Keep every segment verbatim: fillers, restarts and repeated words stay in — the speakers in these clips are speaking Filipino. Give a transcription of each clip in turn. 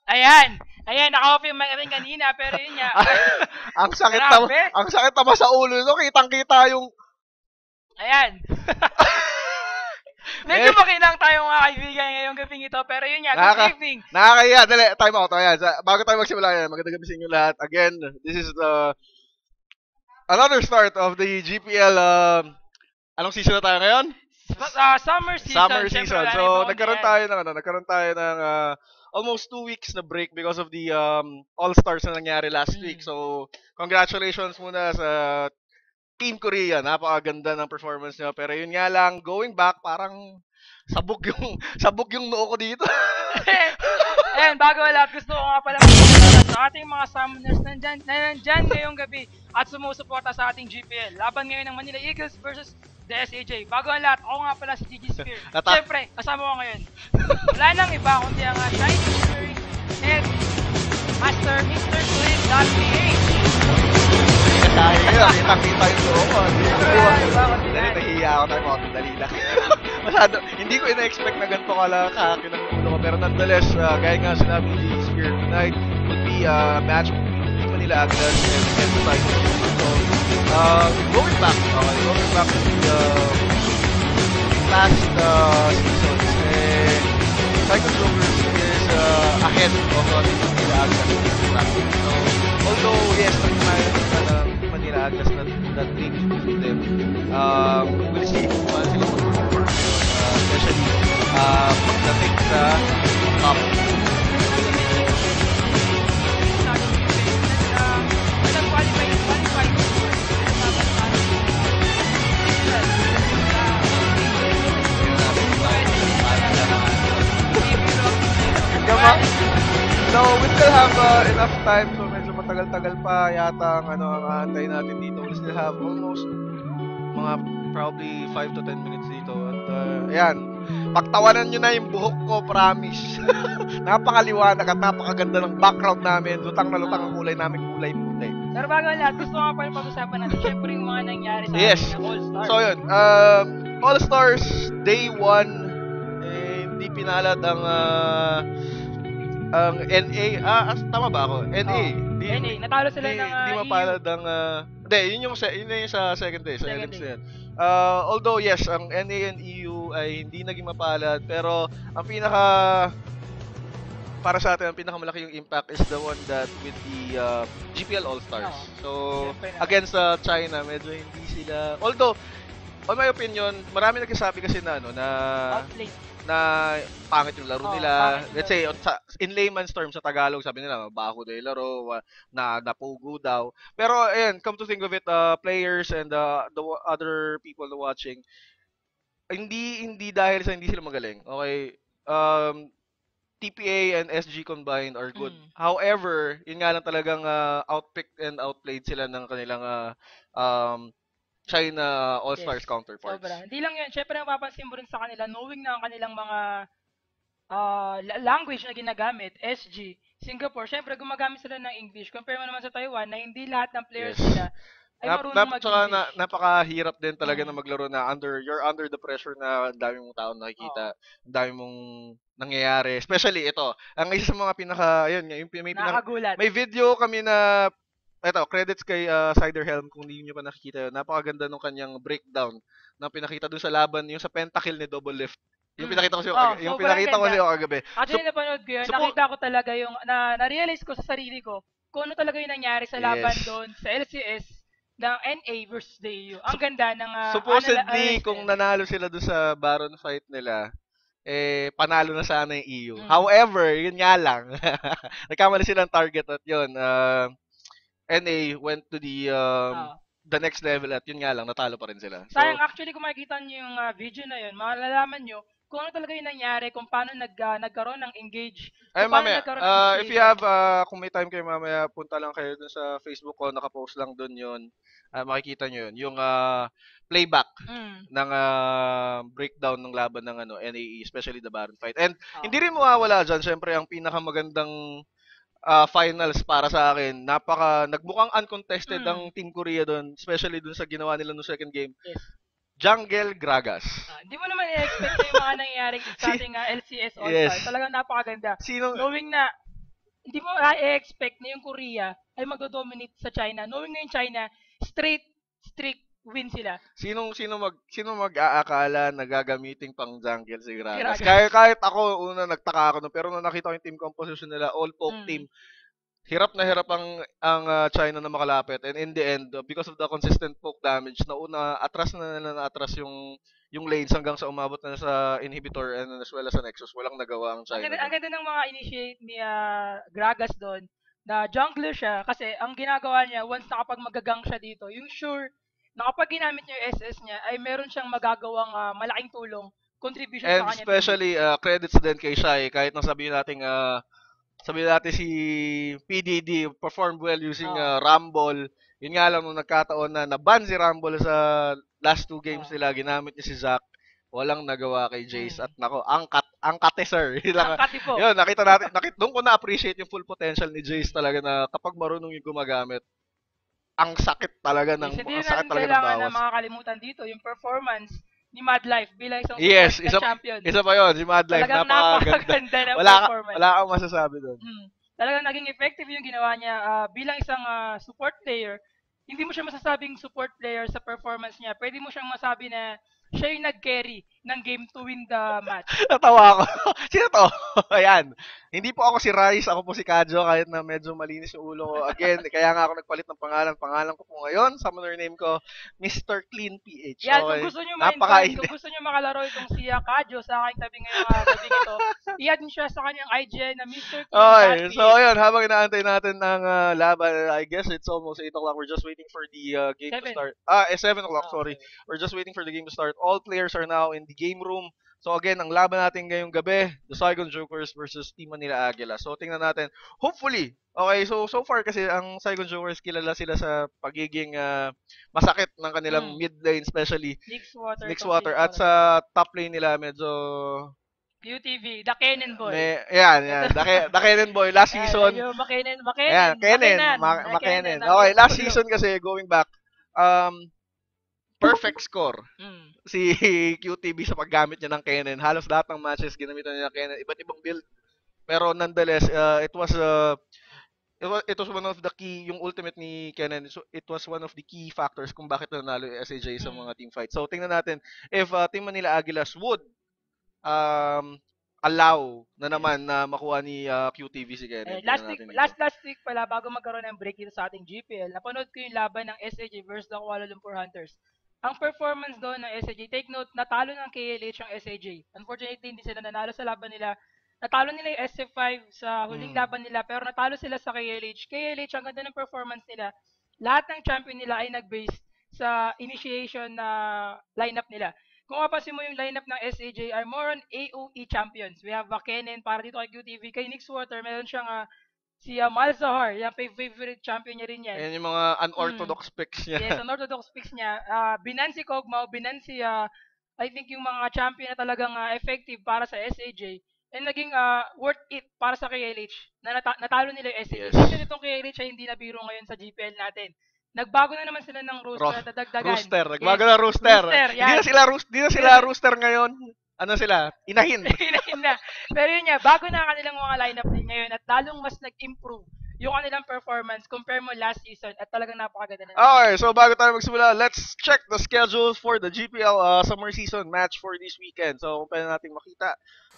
Ayan! Ayan, naka-off yung mic rin kanina, pero yun nga. ang sakit na, ang sakit naman sa ulo, no? Kitang-kita yung... Ayan! Medyo makinang tayo mga kaibigan ngayong gabing ito, pero yun nga, Nakaka good evening! Nakakaya, dali, time out. Ayan, bago tayo magsimula yan, magandang gabi sa inyo lahat. Again, this is the... another start of the G P L, um, anong season na tayo ngayon? Uh, summer season. Summer season. So, nagkaroon tayo ng, ano, nagkaroon tayo ng uh, almost two weeks na break because of the um, All-Stars na nangyari last mm. week. So, congratulations muna sa Team Korea. Napakaganda ng performance nyo. Pero yun nga lang, going back, parang sabog yung, sabog yung noo ko dito. Ayan, bago lahat, gusto ko nga pala magpapalala sa ating mga summoners na nandyan, na nandyan ngayong gabi at sumusuporta sa ating G P L. Laban ngayon ng Manila Eagles versus the S A J. Bago ang lahat, ako nga pala si Gigi Spear. Siyempre, kasama ko ngayon. Wala nang iba kundi ang uh, Shining Fury and Master mister Slim dot P H. Dahil yun, kita-kita yung loob ko. Dali, nahihiya ako tayo mga dali lang. Masyado, hindi ko ina-expect na ganito kalakakin ng ulo ko. Pero nonetheless, uh, gaya nga sinabi ni Gigi Spear, tonight would be a uh, match between Manila Agnes and Emphasize. So, uh, going back, okay, going back to the uh, last uh, seasons, eh, Cycles Rovers is uh, ahead of uh, Manila Agnes. So, although, yes, nagmamayon na ng Manila Agnes na that big with them, um, we'll see kung paano sila mag-perform, uh, especially uh, pagdating sa top. So, we still have uh, enough time, so medyo matagal-tagal pa yata ang ano, ang aantay natin dito. We still have almost mga probably five to ten minutes dito. At uh, ayan, pagtawanan nyo na yung buhok ko, promise. Napakaliwanag at napakaganda ng background namin. Lutang na lutang ang kulay namin, kulay puti. Pero bago lahat, gusto ko nga pala pag-usapan natin, syempre yung mga nangyari sa yes. atin na All-Stars. So yun, um, All-Stars Day one, eh, hindi pinalad ang uh, ang N A, ah, tama ba ako? N A. Oh, di, N A, natalo sila di, ng uh, di mapalad ang, uh, hindi, yun yung, yun yung sa second day, sa second day. Uh, although, yes, ang N A and E U ay hindi naging mapalad, pero ang pinaka, para sa atin, ang pinakamalaki yung impact is the one that with the uh, G P L All-Stars. So, against uh, China, medyo hindi sila, although, on my opinion, marami nagsasabi kasi na, ano, na, outplayed, na pangit yung laro oh, nila. Let's say, in layman's terms sa Tagalog, sabi nila, baho daw yung laro, na napugo daw. Pero, ayan, come to think of it, uh, players and uh, the other people watching, hindi hindi dahil sa hindi sila magaling. Okay? Um, T P A and S G combined are good. Mm. However, yun nga lang talagang uh, outpicked and outplayed sila ng kanilang uh, um, China All-Stars yes. counterparts. Sobra. Hindi lang yun. Siyempre, mapapansin mo rin sa kanila, knowing na ang kanilang mga uh, language na ginagamit, S G, Singapore, siyempre, gumagamit sila ng English. Compare mo naman sa Taiwan, na hindi lahat ng players yes. nila ay Nap, marunong mag-English. Tsaka na, napakahirap din talaga hmm. na maglaro na under, you're under the pressure na ang dami mong tao nakikita, ang dami mong nangyayari. Especially ito, ang isa sa mga pinaka, yun, yung, may, pinaka, may video kami na, eto, credits kay uh, Ciderhelm kung hindi nyo pa nakikita yun. Napakaganda nung kanyang breakdown na pinakita dun sa laban, yung sa pentakill ni Double Lift. Yung mm. pinakita ko sa'yo, oh, yung so pinakita ko sa'yo kagabi. Actually, so, napanood ko yun. So, nakita ko talaga yung, na, na-realize ko sa sarili ko kung ano talaga yung nangyari sa laban yes. doon sa L C S ng N A versus D U. Ang ganda ng... Uh, supposedly, kung nanalo sila doon sa Baron fight nila, eh, panalo na sana yung E U. Mm. However, yun nga lang. Nagkamali silang target at yun. Uh, N A went to the um, oh. the next level at yun nga lang, natalo pa rin sila. So, sayang, actually, kung makikita nyo yung uh, video na yun, malalaman nyo kung ano talaga yung nangyari, kung paano nag, uh, nagkaroon ng engage. Ay, mamaya, uh, if you have, uh, kung may time kayo mamaya, punta lang kayo dun sa Facebook ko, nakapost lang dun yun. Uh, makikita nyo yun. Yung uh, playback mm. ng uh, breakdown ng laban ng ano, N A E, especially the Baron fight. And oh. hindi rin mawawala dyan, syempre, ang pinakamagandang uh, finals para sa akin. Napaka, nagmukhang uncontested mm. ang Team Korea doon, especially doon sa ginawa nila no second game. Yes. Jungle Gragas. Hindi uh, mo naman i-expect yung mga nangyayari sa ating uh, L C S All-Star. Yes. Talagang napakaganda. Sino? Knowing na hindi mo i-expect na yung Korea ay magdo-dominate sa China. Knowing na yung China, straight streak win sila. Sino sino mag sino mag-aakala na gagamitin pang jungle si Gragas? Gragas. Kahit kahit ako una nagtaka ako no, pero nung nakita ko yung team composition nila, all poke Mm. team, hirap na hirap ang ang uh, China na makalapit, and in the end uh, because of the consistent poke damage, nauna atras na nila na atras yung yung lanes hanggang sa umabot na sa inhibitor and as well as sa Nexus. Walang nagawa ang Ang China. ganda, ang ganda ng mga initiate ni ah, Gragas doon, na jungler siya kasi ang ginagawa niya once nakapag magagang siya dito, yung sure na kapag ginamit niya yung S S niya ay meron siyang magagawang ah, malaking tulong, contribution And sa kanya. especially uh, credits din kay Shai, kahit na sabihin natin uh, sabihin natin si P D D performed well using uh, Oh. Rumble. Yun nga lang nung nagkataon na naban si Rumble sa last two games Oh. nila, ginamit niya si Zac. Walang nagawa kay Jace. Hmm. At nako, ang kat ang kate sir. Yun lang. Ang kati po. Yun, nakita natin, nakita doon ko na-appreciate yung full potential ni Jace talaga, na kapag marunong yung gumagamit, ang sakit talaga ng Yes, hindi ang rin sakit natin talaga ng kailangan na bawas. makakalimutan dito yung performance ni Mad Life bilang isang Yes, support na isa, champion. isa pa yun, si Mad Life, Talagang napakaganda. napakaganda ng Wala, ka- performance. wala kang masasabi doon. Hmm. Talagang naging effective yung ginawa niya ah, bilang isang ah, support player. Hindi mo siya masasabing support player sa performance niya. Pwede mo siyang masabi na siya yung nag-carry ng game to win the match. Natawa ako. Sino to? Ayan. Hindi po ako si Rice, ako po si Kadjo, kahit na medyo malinis yung ulo ko. Again, kaya nga ako nagpalit ng pangalan. Pangalan ko po ngayon, summoner name ko, Mister Clean P H. Yan, Okay. kung gusto nyo ma-invite, Napaka-init. kung gusto nyo makalaro itong si ah, Kadjo sa aking tabi ngayong uh, gabi ito, i-add nyo siya sa kanyang I G na Mister Okay, so ayun, habang inaantay natin ng uh, laban, I guess it's almost eight o'clock. We're just waiting for the uh, game to Seven. start. Ah, eh, seven o'clock, Oh, sorry. We're just waiting for the game to start. All players are now in the game room. So again, ang laban natin ngayong gabi, the Saigon Jokers versus Team Manila Aguila. So tingnan natin. Hopefully, okay, so so far kasi ang Saigon Jokers, kilala sila sa pagiging uh, masakit ng kanilang Hmm. mid lane, especially Nix Water. Nix complete Water. At water. sa top lane nila, medyo Q T V, The Cannon Boy. may, yan, yan. The, Ke- the Kennen Boy, last Ayan, season. Yung McKinnon, McKinnon. Ayan, Kennen. McKinnon. Ma- Ay, McKinnon. Kennen, Okay, ang last ulo. season kasi, going back, um, perfect score Mm. si Q T V sa paggamit niya ng Kennen. Halos lahat ng matches ginamitan niya ng Kennen. Iba't ibang build. Pero nonetheless, uh, it was uh, it was it was one of the key, yung ultimate ni Kennen. So it was one of the key factors kung bakit nanalo yung S A J sa Mm. mga team fights. So tingnan natin if uh, Team Manila Aguilas would um allow na naman na makuha ni uh, Q T V si Kennen. Eh, last Tingnan week, natin dito. last last week pala, bago magkaroon ng break dito sa ating G P L, napanood ko yung laban ng S A J versus the Kuala Lumpur Hunters. Ang performance doon ng S A J, take note, natalo ng K L H ang S A J. Unfortunately, hindi sila nanalo sa laban nila. Natalo nila yung S F five sa huling Mm. laban nila, pero natalo sila sa K L H. K L H, ang ganda ng performance nila. Lahat ng champion nila ay nag-base sa initiation na lineup nila. Kung mapapansin mo yung lineup ng S A J are more on A O E champions. We have Kennen para dito kay Q T V. Kay Nix Water, meron siyang ah, si uh, Malzahar. Yan, pa- favorite champion niya rin yan. Ayan yung mga unorthodox picks niya. Yes, unorthodox picks niya. Uh, binansi Kog'Maw, binansi, uh, I think yung mga champion na talagang ah, effective para sa S A J. And naging ah, worth it para sa K L H. Na nata- natalo nila yung S A J. Yes. Kasi itong K L H ay hindi nabiro ngayon sa G P L natin. Nagbago na naman sila ng Ro- roster at dadagdagan. Rooster. Yes. Nagbago na Rooster. Rooster, Hindi yan. na sila, roos- di na sila Rooster ngayon. Ano sila? Inahin. Inahin na. Pero yun nga, bago na kanilang mga lineup din ngayon at lalong mas nag-improve yung kanilang performance compare mo last season at talagang napakaganda na. Okay, so bago tayo magsimula, let's check the schedules for the G P L uh, summer season match for this weekend. So, kung pwede natin makita.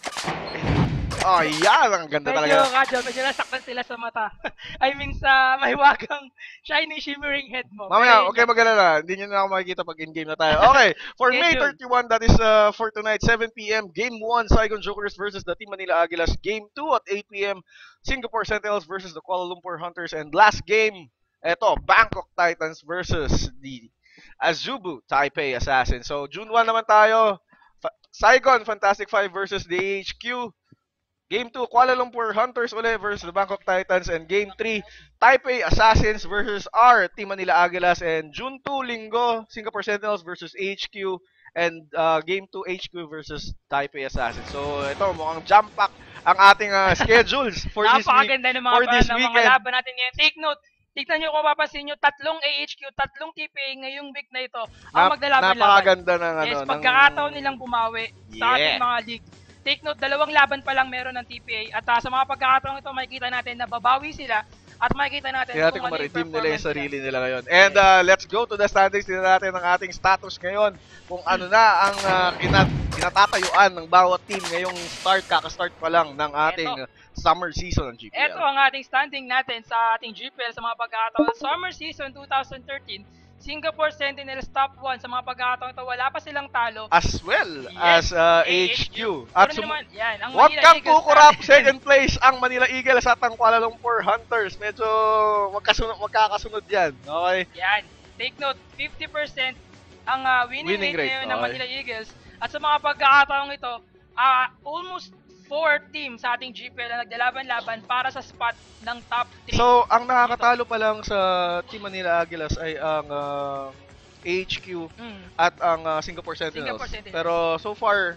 Oh, yan. Ang ganda Medyo, talaga. Kadyo, medyo nasaktan sila sa mata. I mean, sa mahiwagang shiny shimmering head mo. Mamaya, Pero okay, mag-alala. Hindi nyo na ako makikita pag in-game na tayo. Okay, for May Schedule. thirty-first, that is uh, for tonight, seven p.m. Game one, Saigon Jokers versus the Team Manila Aguilas. Game two at eight p.m., Singapore Sentinels versus the Kuala Lumpur Hunters. And last game, eto, Bangkok Titans versus the Azubu Taipei Assassins. So, June first naman tayo. Fa- Saigon Fantastic Five versus the A H Q. Game two, Kuala Lumpur Hunters ulit versus the Bangkok Titans. And Game three, Taipei Assassins versus our Team Manila Aguilas. And June second, Linggo, Singapore Sentinels versus A H Q. And uh, Game two, H Q versus Taipei Assassins. So, ito, mukhang jump-pack ang ating uh, schedules for this week. napakaganda ng mga, for this ng mga weekend. laban natin ngayon. Take note, tignan nyo kung mapapansin nyo, tatlong A H Q, tatlong T P A ngayong week na ito ang Nap- maglalaban-laban. napakaganda ng ano. Yes, ng- pagkakataon nilang bumawi sa Yeah. ating mga league. take note, dalawang laban pa lang meron ng T P A at uh, sa mga pagkakataong ito makikita natin na babawi sila at makikita natin Kaya kung natin ano yung ma-redeem nila performance yung sarili nila ngayon. And uh, let's go to the standings din natin ng ating status ngayon. Kung ano na ang uh, kinat kinatatayuan ng bawat team ngayong start, kaka-start pa lang ng ating Eto. summer season ng G P L. Ito ang ating standing natin sa ating G P L sa mga pagkakataon. Summer season twenty thirteen, Singapore Sentinels top one sa mga pagkakataon ito. Wala pa silang talo. As well Yes, as uh, A H H Q. Q. At Pero sum- naman, yan, ang Huwag Manila kang Eagles kukurap, natin. second place ang Manila Eagles at ang Kuala Lumpur Hunters. Medyo magkasunod, magkakasunod yan. Okay? Yan. Take note, fifty percent ang uh, winning, Winning rate, rate, ngayon ng okay. Manila Eagles. At sa mga pagkakataong ito, uh, almost four teams sa ating G P L na naglalaban-laban para sa spot ng top three. So, ang nakakatalo pa lang sa Team Manila Aguilas ay ang uh, A H Q Mm. at ang uh, Singapore Sentinels. Singapore Sentinels. Pero so far,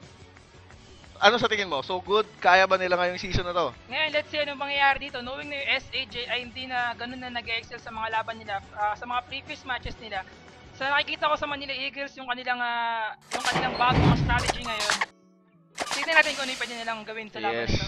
ano sa tingin mo? So good? Kaya ba nila ngayong season na to? Ngayon, let's see anong mangyayari dito. Knowing na yung S A J ay hindi na ganun na nag-excel sa mga laban nila, uh, sa mga previous matches nila. Sa nakikita ko sa Manila Eagles, yung kanilang, uh, yung kanilang bagong strategy ngayon. Tignan natin kung ano yung pwede nilang gawin sa laban Yes. nito.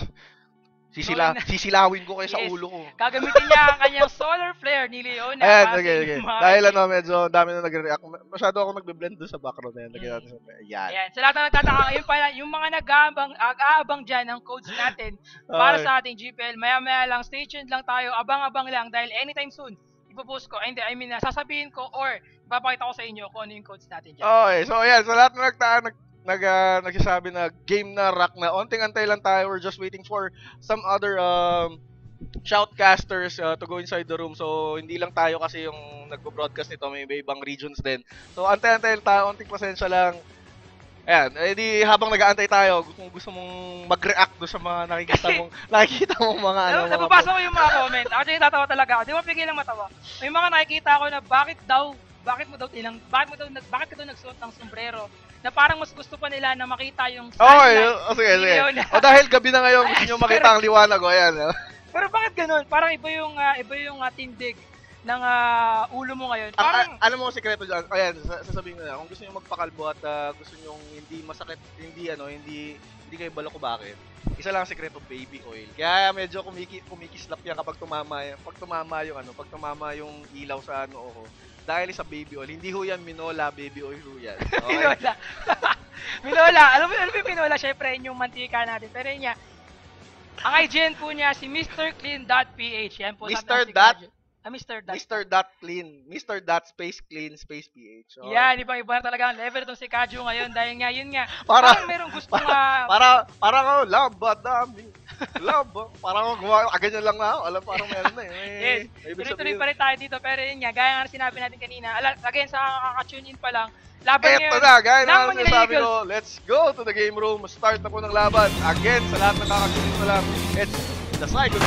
Sisila, Going na- sisilawin ko kayo sa Yes. ulo ko. Gagamitin niya ang kanyang solar flare ni Leona. Ayan, kasi okay, okay. yung mga- Dahil ano, medyo dami na nagre-react. Masyado ako nagbe-blend doon sa background na yan. Lagyan natin sa... Ayan. Ayan, sa lahat na nagtataka, yun pala, yung mga nag-aabang, ag-aabang dyan ng codes natin para Okay. sa ating G P L, maya-maya lang, stay tuned lang tayo, abang-abang lang, dahil anytime soon, ipopost ko, hindi, I mean, uh, sasabihin ko, or ipapakita ko sa inyo kung ano yung codes natin dyan. Okay, so ayan, sa lahat na nagtaan, nag, nag, uh, nagsasabi na game na, rock na, onting antay lang tayo, we're just waiting for some other um, shoutcasters uh, to go inside the room. So, hindi lang tayo kasi yung nagpo-broadcast nito, may iba ibang regions din. So, antay-antay lang tayo, onting pasensya lang. Ayan, edi habang nag-aantay tayo, kung gusto mong mag-react do sa mga nakikita mong, nakikita mong mga ano, Ano, mga nababasa ko yung mga comment. Actually, tatawa talaga ako. Di mo pigilang matawa. May mga nakikita ko na bakit daw, bakit mo daw tinang, bakit mo daw, nag, bakit ka daw nagsuot ng sombrero? Na parang mas gusto pa nila na makita yung Okay, sunlight oh, sige, ni sige. Leona. O dahil gabi na ngayon, gusto nyo makita ang liwanag, o ayan. Pero bakit ganun? Parang iba yung, ah, iba yung uh, tindig ng ah, ulo mo ngayon. Ang, Parang, a- alam mo ang sekreto dyan, ayan, sa- sasabihin ko na, kung gusto nyo magpakalbo at ah, gusto nyo hindi masakit, hindi ano, hindi hindi kayo balako bakit, isa lang ang sekreto, baby oil. Kaya medyo kumiki, kumikislap yan kapag tumama, yan- pag tumama yung ano, pag tumama yung ilaw sa ano, oh, dahil sa baby oil. Hindi ho yan minola, baby oil ho yan. Okay? Minola. Minola. Alam mo, alam mo yung Minola, syempre, yun yung mantika natin. Pero yun nga, ang I G N po niya, si mister clean dot p h. Yan po. Mister sabi ng si Dot? Kadyo. Ah, mister Dot. Mister Dot Clean. Mister Dot Space Clean Space P H. Okay? Yan, ibang-iba na talaga ang level itong si Kadyo ngayon. Dahil nga, yun nga, Para- parang merong gustong, ah, Para, parang ako, laba dami. Laba. Parang ako gumawa, ah, ganyan lang na ako. Alam, parang meron na eh. May, yes, may ibig tuloy-tuloy sabihin. pa rin tayo dito. Pero yun nga, gaya nga na sinabi natin kanina, ala- again, sa kakaka-tune in pa lang, laban Eto ngayon na, gaya ng na Manila sinasabi Eagles. ko, let's go to the game room. Start na po ng laban. Again, sa lahat ng nakakasunod pa lang, it's the cycle.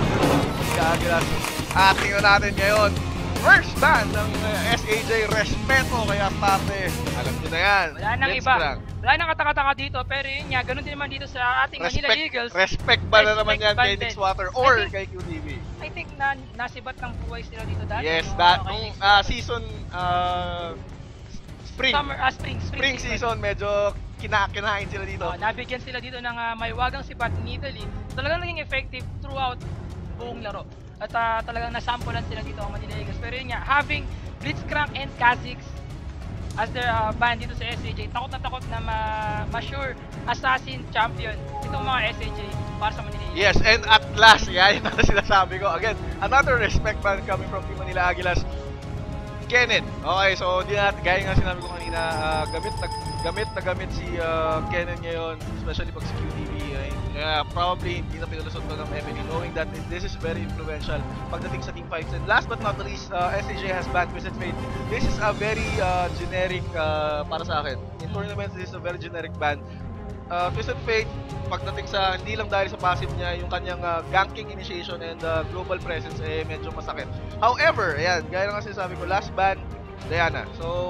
Kagalas. At tingnan natin ngayon, first band ng uh, S A J Respeto kaya Tate. Alam nyo na yan. Wala nang Let's iba. lang. Wala nang katakataka dito, pero yun nga, ganun din naman dito sa ating Manila Respect, Eagles. respect ba na naman Respect yan kay band Nix din. Water or I think- kay Q T V? I think na nasibat ng buhay sila dito dati. Yes, no? that, Okay. nung ah, season, uh, spring, Summer, ah, spring, spring spring, season, medyo kina kinain sila dito. Oh, nabigyan sila dito ng ah, may wagang sipat ni Italy. Talagang naging effective throughout buong laro. At ah, talagang nasampulan sila dito ang Manila Eagles. Pero yun nga, having Blitzcrank and Kha'Zix as their uh, band dito sa S A J, takot na takot na ma- ma-sure assassin champion itong mga S A J para sa Manila Eagles. Yes, and at last, yan yung sinasabi ko. Again, another respect band coming from Team Manila Aguilas. Kenneth. Okay, so di na, gaya nga sinabi ko kanina, uh, gamit na gamit na gamit si uh, Kenneth ngayon, especially pag si Q T V. Ay, kaya probably hindi na pinulusot to ng Emily, knowing that this is very influential pagdating sa team fights. And last but not least, uh, S A J has banned Twisted Fate. This is a very uh, generic uh, para sa akin. In tournaments, this is a very generic ban. Uh, Twisted Fate, pagdating sa, hindi lang dahil sa passive niya, yung kanyang uh, ganking initiation and uh, global presence, eh, medyo masakit. However, ayan, gaya nga sinasabi ko, last ban, Diana. So,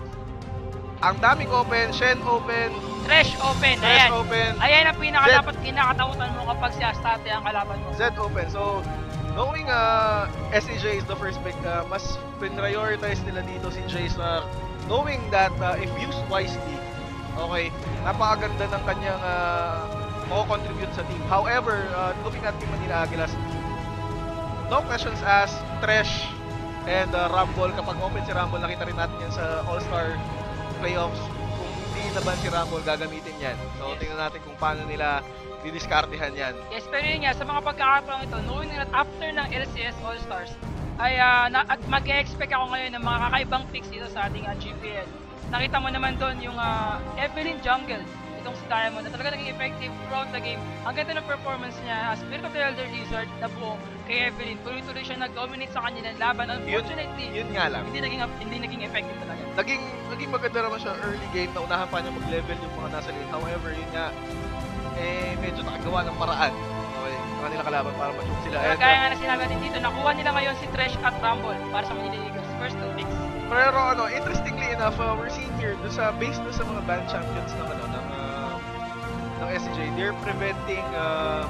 ang daming open, Shen open, Thresh open, Thresh ayan. open, Ayan ang pinaka Zed. dapat kinakatakutan mo kapag si Astarte ang kalaban mo. Z open. So, knowing uh, S A J is the first pick, uh, mas prioritize nila dito si Jace na knowing that uh, if used wisely, Okay, napakaganda ng kanyang uh, contribute sa team. However, uh, looking at Team Manila Aguilas, no questions asked, Tresh and uh, Rumble, kapag open si Rumble, nakita rin natin yan sa All-Star Playoffs. Kung hindi naban si Rumble, gagamitin yan. So, yes. Tingnan natin kung paano nila didiskartehan yan. Yes, pero yun nga, sa mga pagkakataong ito, knowing that after ng L C S All-Stars, ay uh, na, at mag-expect ako ngayon ng mga kakaibang picks dito sa ating uh, G P L. Nakita mo naman doon yung uh, Evelyn Jungle, itong si Diamond, na talaga naging effective throughout the game. Ang ganda ng performance niya, as Spirit of the Elder Lizard na buo kay Evelyn. Tuloy-tuloy siya nag-dominate sa kanilang laban. Unfortunately, yun, yun nga lang. Hindi naging, hindi naging effective talaga. Naging, naging maganda naman siya early game na unahan pa niya mag-level yung mga nasa lane. However, yun nga, eh, medyo nakagawa ng paraan. Okay, sa kanilang kalaban para ma-shoot sila. Pero kaya nga na sinabi natin dito, nakuha nila ngayon si Tresh at Rumble para sa Manila Eagles. First two picks. Pero ano, interestingly enough, uh, we're seeing here, do sa, based do sa mga band champions ng, ano, ng, uh, ng S C J, they're preventing uh,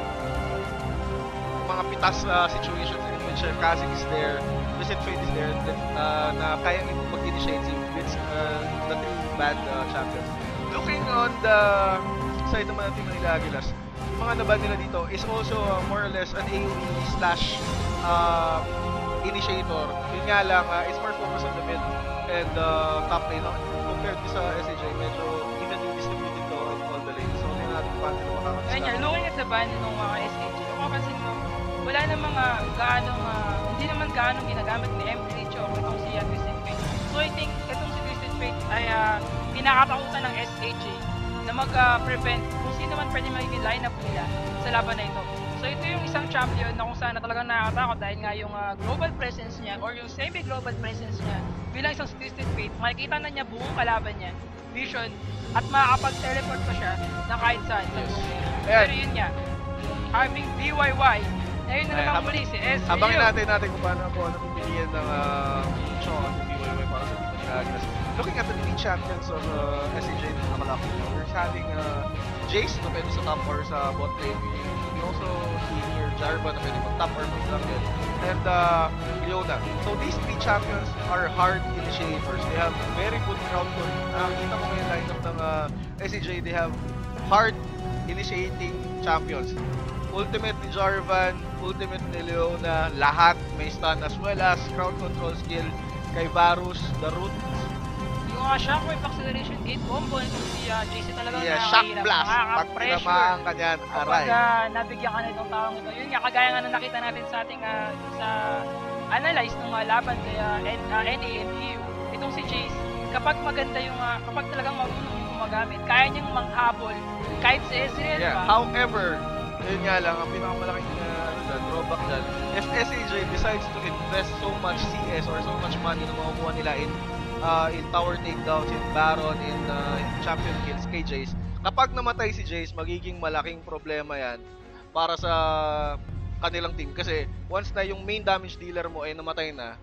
mga pitas uh, situations in which uh, Kha'Zix is there, Vincent Fate is there, that, uh, na kayang mag-initiate si Vince, uh, the three band uh, champions. Looking on the side naman natin Manila Aguilas, yung mga naban nila dito is also uh, more or less an A O E slash uh, initiator. Yun nga lang, uh, it's more focused on the mid and uh, top lane. No? Compared to sa S A J, medyo evenly distributed to in all the lanes. So, hindi natin paano nila makakasama. Kaya nga, looking at the band ng mga S A J, kung mapapansin mo, wala na mga gaanong, uh, hindi naman gaanong ginagamit ni M three Cho o itong si uh, Twisted Fate. So, I think itong si Twisted Fate ay uh, pinakatakutan ng S A J na mag-prevent uh, kung sino man pwede magiging lineup nila sa laban na ito. So ito yung isang champion na kung saan na talagang nakakatakot dahil nga yung uh, global presence niya or yung semi-global presence niya bilang isang Twisted Fate, makikita na niya buong kalaban niya, vision, at makakapag-teleport pa siya na kahit saan. Yes. Pero yun nga, having D Y Y, na yun na naman muli si S A U. Habangin natin natin kung paano po ano pipiliin ng uh, Sean, D Y Y para sa Team Manila. Looking at the three champions of uh, S A J na nakalapit, we're having uh, Jace na pwede sa top or sa bot lane. We also see here Jarvan na pwede mag-top or mag-jungle. And uh, Leona. So these three champions are hard initiators. They have very good crowd control. Nakakita mo ngayon lineup ng uh, S A J, they have hard initiating champions. Ultimate ni Jarvan, ultimate ni Leona, lahat may stun as well as crowd control skill kay Varus, the root. Yung uh, Shockwave Acceleration eight combo nitong si uh, J C talagang yeah, shock blast. Pag tinamaan ka dyan, aray. Kapag uh, nabigyan ka na itong taong ito, yun nga, kagaya nga na nakita natin sa ating uh, sa analyze ng uh, laban kay uh, N A M E U, itong si Jace, kapag maganda yung, uh, kapag talagang marunong yung gumagamit, kaya niyang manghabol kahit si Ezreal yeah. pa. However, yun nga lang, ang pinakamalaking uh, drawback dyan, if S A J decides to invest so much C S or so much money na makukuha nila in uh, in tower takedowns, in Baron, in uh, champion kills kay Jace, kapag namatay si Jace, magiging malaking problema yan para sa kanilang team. Kasi once na yung main damage dealer mo ay namatay na,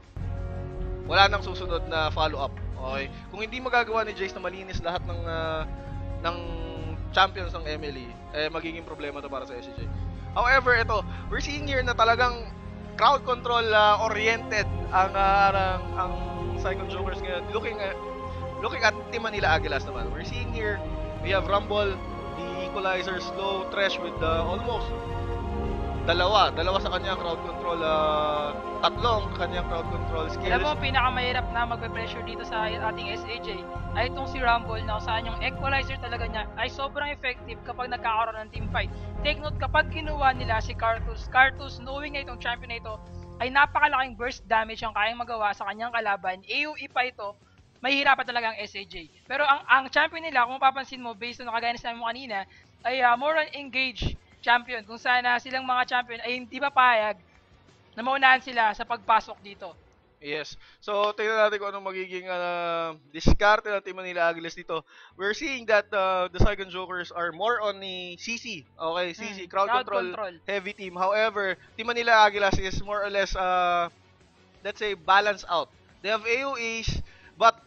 wala nang susunod na follow-up. Okay? Kung hindi magagawa ni Jace na malinis lahat ng uh, ng champions ng M L E, eh magiging problema to para sa S C J. However, ito, we're seeing here na talagang crowd control uh, oriented ang uh, ang, ang Cyclone Jokers ngayon. Looking at looking at Team Manila Aguilas naman. We're seeing here we have Rumble, the equalizer, slow, Tresh with uh, almost dalawa, dalawa sa kanyang crowd control, uh, tatlong kanyang crowd control skills. Alam mo, pinakamahirap na magpe-pressure dito sa ating S A J ay itong si Rumble na saan yung equalizer talaga niya ay sobrang effective kapag nagkakaroon ng team fight. Take note, kapag kinuha nila si Karthus, Karthus knowing na itong champion na ito ay napakalaking burst damage ang kayang magawa sa kanyang kalaban, A O E pa ito, mahihirapan talaga ang S A J. Pero ang ang champion nila, kung mapapansin mo, based on kagaya na sinabi mo kanina, ay uh, more on engage champion, kung sana silang mga champion ay hindi papayag na maunahan sila sa pagpasok dito. Yes. So, tingnan natin kung anong magiging uh, diskarte ng Team Manila Aguilas dito. We're seeing that uh, the Cyclone Jokers are more on the C C. Okay, C C, hmm, crowd, crowd control, control, heavy team. However, Team Manila Aguilas is more or less, uh, let's say, balance out. They have A O Es, but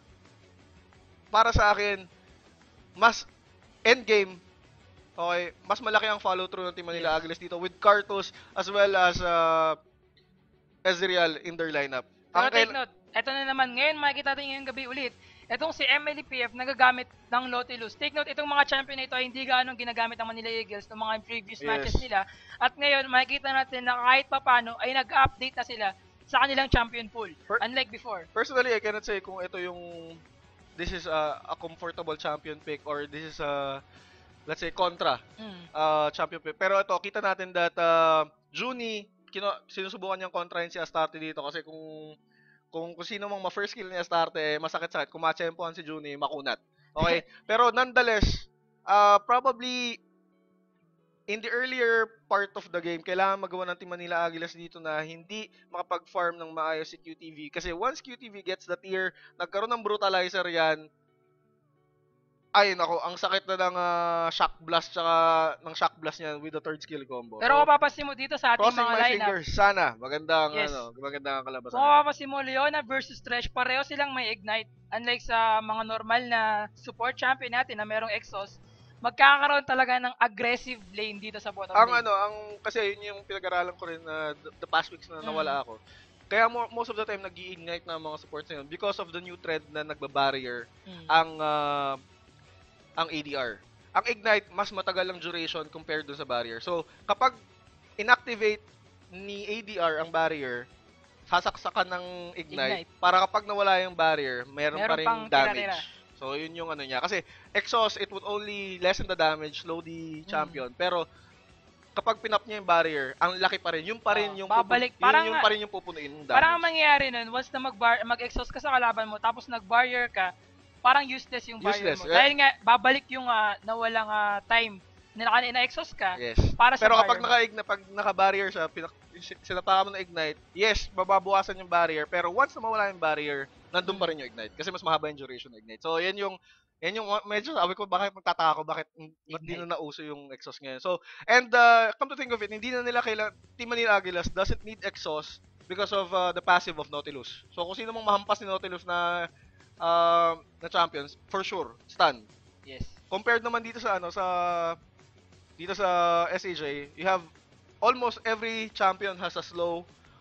para sa akin, mas endgame, okay, mas malaki ang follow-through ng Team Manila Aguilas dito with Karthus as well as uh, Ezreal in their lineup. Pero take note, eto na naman, ngayon makikita natin ngayong gabi ulit, Itong si M L E P F nagagamit ng Nautilus. Take note, itong mga champion na ito ay hindi gaano ginagamit ng Manila Eagles ng mga previous Yes. matches nila. At ngayon, makikita natin na kahit papano ay nag-update na sila sa kanilang champion pool. Per- Unlike before. Personally, I cannot say kung ito yung this is a, a comfortable champion pick or this is a, let's say, contra Mm. uh, champion pick. Pero ito, kita natin that uh, Junie, kino, sinusubukan niyang kontrahin si Astarte dito kasi kung kung, kung sino mang ma-first kill ni Astarte, eh, masakit-sakit. Kung matsempohan si Junie, makunat. Okay? Pero nonetheless, uh, probably in the earlier part of the game, kailangan magawa ng Team Manila Aguilas dito na hindi makapag-farm ng maayos si Q T V. Kasi once Q T V gets the tier, nagkaroon ng brutalizer yan, ay nako, ang sakit na ng uh, shock blast tsaka ng shock blast niya with the third skill combo. Pero kung mapapansin mo dito sa ating crossing mga my lineup, fingers, sana magandang Yes. ano, magandang kalabasan. kung mapapansin mo, Leona versus Thresh, pareho silang may ignite. Unlike sa mga normal na support champion natin na merong exhaust, magkakaroon talaga ng aggressive lane dito sa bottom Ang lane. ano, ang kasi yun yung pinag-aralan ko rin na the, the past weeks na Mm. nawala ako. Kaya mo, most of the time nag-i-ignite na mga supports na yun because of the new trend na nagba-barrier Mm. ang ah, ang A D R. Ang ignite mas matagal ang duration compared dun sa barrier. So, kapag inactivate ni A D R ang barrier, sasaksakan ng ignite, Ignite. para kapag nawala yung barrier, meron, Meron pa rin pang damage. tira-tira. So, yun yung ano niya. Kasi, exhaust, it would only lessen the damage, slow the champion. Pero, kapag pinap niya yung barrier, ang laki pa rin. Yun pa rin Oh, yung babalik. pupun- Parang yun, yun nga- pa rin yung pupunuin ng damage. Parang ang mangyayari nun, once na mag-bar, mag-exhaust ka sa kalaban mo, tapos nag-barrier ka, parang useless yung barrier Useless, mo. eh. Dahil nga, babalik yung ah, nawalang ah, time na naka- na-exhaust ka Yes. para sa Pero barrier kapag mo. naka pag naka-barrier siya, pinak sinatakan mo ng ignite, yes, mababawasan yung barrier, pero once na mawala yung barrier, nandun pa rin yung ignite kasi mas mahaba yung duration ng ignite. So, yan yung yan yung medyo sabi ko bakit magtataka ako bakit hindi na nauso yung exhaust ngayon. So, and uh, come to think of it, hindi na nila kailangan Team Manila Aguilas doesn't need exhaust because of uh, the passive of Nautilus. So, kung sino mang mahampas ni Nautilus na uh, na champions, for sure, stun. Yes. Compared naman dito sa ano sa dito sa S A J, you have almost every champion has a slow